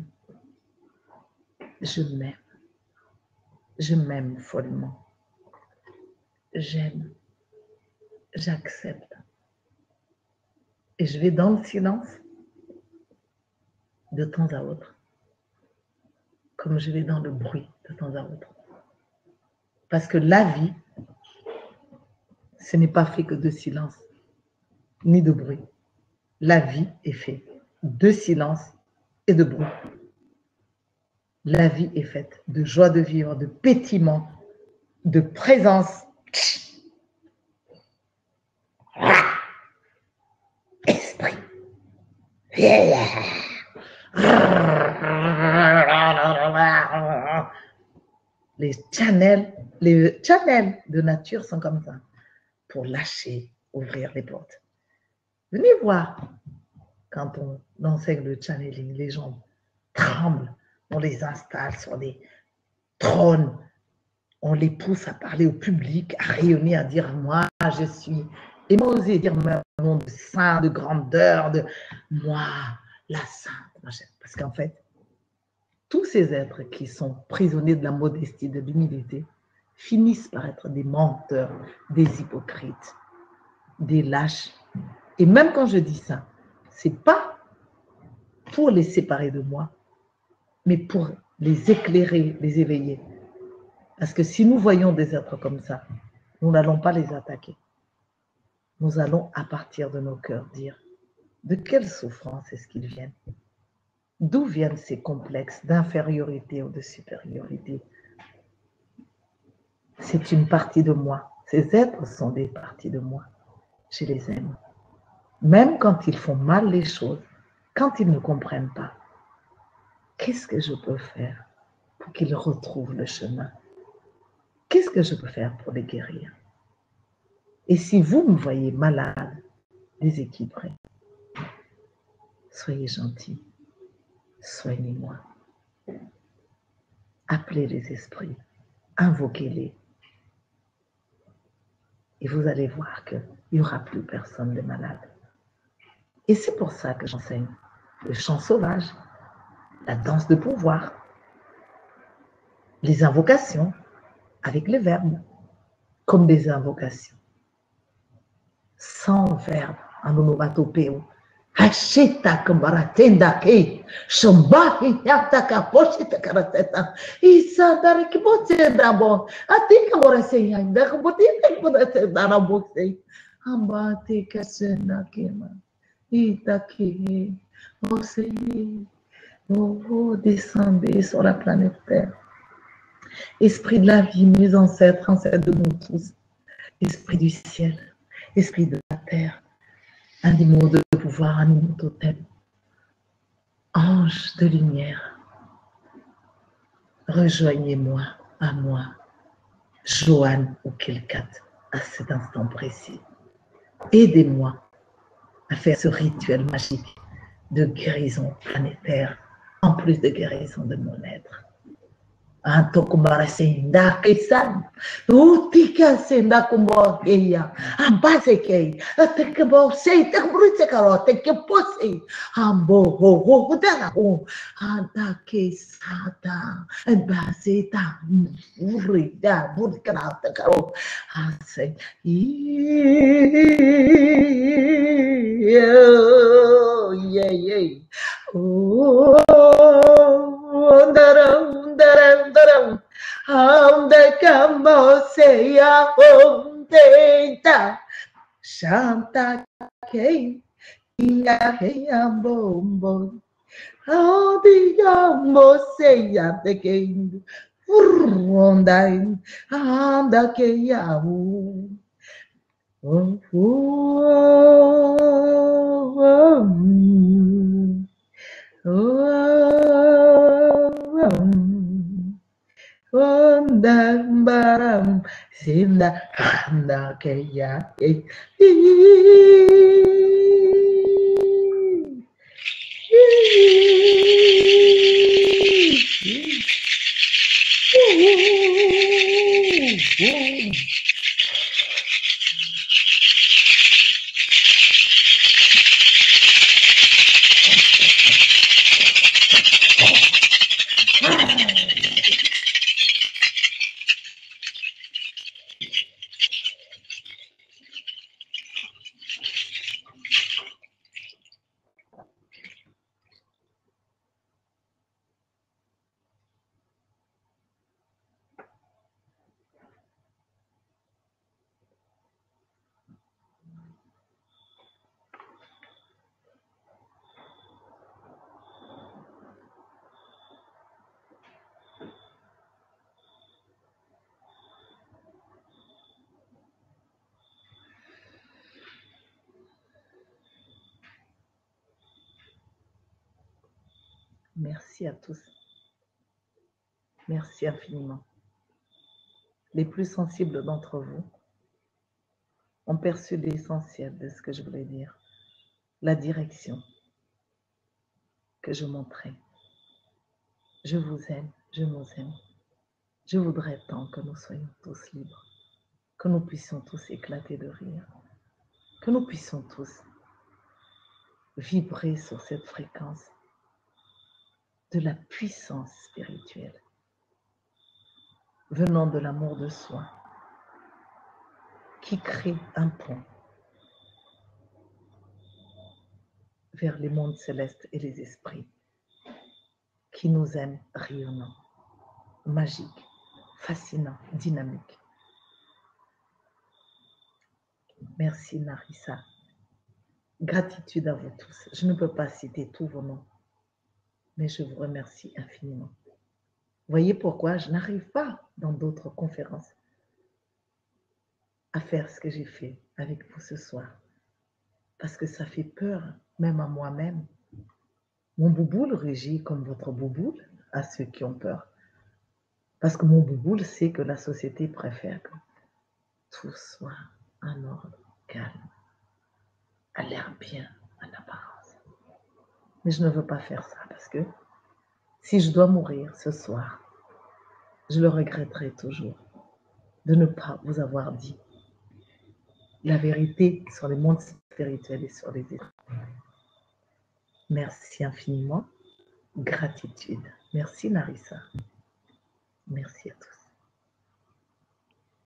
Speaker 2: Je m'aime. Je m'aime follement. J'aime. J'accepte. Et je vais dans le silence de temps à autre, comme je vais dans le bruit de temps à autre. Parce que la vie, ce n'est pas fait que de silence, ni de bruit. La vie est faite de silence et de bruit. La vie est faite de joie de vivre, de pétillement, de présence. Esprit. Les channels, les channels de nature sont comme ça, pour lâcher, ouvrir les portes. Venez voir, quand on enseigne le channeling, les gens tremblent, on les installe sur des trônes, on les pousse à parler au public, à rayonner, à dire moi je suis, et moi oser dire mon nom de saint, de grandeur, de moi, la sainte, parce qu'en fait, tous ces êtres qui sont prisonniers de la modestie, de l'humilité, finissent par être des menteurs, des hypocrites, des lâches. Et même quand je dis ça, ce n'est pas pour les séparer de moi, mais pour les éclairer, les éveiller. Parce que si nous voyons des êtres comme ça, nous n'allons pas les attaquer. Nous allons, à partir de nos cœurs, dire de quelle souffrance est-ce qu'ils viennent? D'où viennent ces complexes d'infériorité ou de supériorité? C'est une partie de moi. Ces êtres sont des parties de moi. Je les aime. Même quand ils font mal les choses, quand ils ne comprennent pas, qu'est-ce que je peux faire pour qu'ils retrouvent le chemin? Qu'est-ce que je peux faire pour les guérir? Et si vous me voyez malade, déséquilibré, soyez gentils, soignez-moi. Appelez les esprits, invoquez-les. Et vous allez voir qu'il n'y aura plus personne de malade. Et c'est pour ça que j'enseigne le chant sauvage, la danse de pouvoir, les invocations avec les verbes, comme des invocations. Sans verbe, en onomatopée. Hashita kamaratenda ke shombahi yata kaposhita karateta isa dari kibote drabo atika morase yanda kabotita kibotete darabose ambate kasena kema ita ke ose oh descendez sur la planète Terre. Esprit de la vie, mes ancêtres, ancêtres de nous tous, esprit du ciel, esprit de la terre, animaux de pouvoir, animaux totems, anges de lumière, rejoignez-moi à moi, Joanne ou Kelkat, à cet instant précis. Aidez-moi à faire ce rituel magique de guérison planétaire, en plus de guérison de mon être. Anto kumbara senda kesan utika senda kumbo keya ambase kei ateke bo sei te brute karo te ke posi ambo ho ho dana o anta ke sata ambase ta uri da buri kana te karo ase yo ye ye oh daram daram daram anda kamo seya ondeta shanta ke ya ke ambombo adi kamo seya te ke onda anda ke ya oh oh Onda baram sinda anda keya Merci à tous. Merci infiniment. Les plus sensibles d'entre vous ont perçu l'essentiel de ce que je voulais dire, la direction que je montrais. Je vous aime, je nous aime. Je voudrais tant que nous soyons tous libres, que nous puissions tous éclater de rire, que nous puissions tous vibrer sur cette fréquence de la puissance spirituelle venant de l'amour de soi qui crée un pont vers les mondes célestes et les esprits qui nous aiment rayonnants, magiques, fascinants, dynamiques. Merci Narissa. Gratitude à vous tous. Je ne peux pas citer tous vos noms, mais je vous remercie infiniment. Voyez pourquoi je n'arrive pas dans d'autres conférences à faire ce que j'ai fait avec vous ce soir. Parce que ça fait peur, même à moi-même. Mon bouboule rugit comme votre bouboule à ceux qui ont peur. Parce que mon bouboule sait que la société préfère que tout soit en ordre, calme, a l'air bien en apparence. Mais je ne veux pas faire ça parce que si je dois mourir ce soir, je le regretterai toujours de ne pas vous avoir dit la vérité sur les mondes spirituels et sur les esprits. Merci infiniment. Gratitude. Merci Narissa. Merci à tous.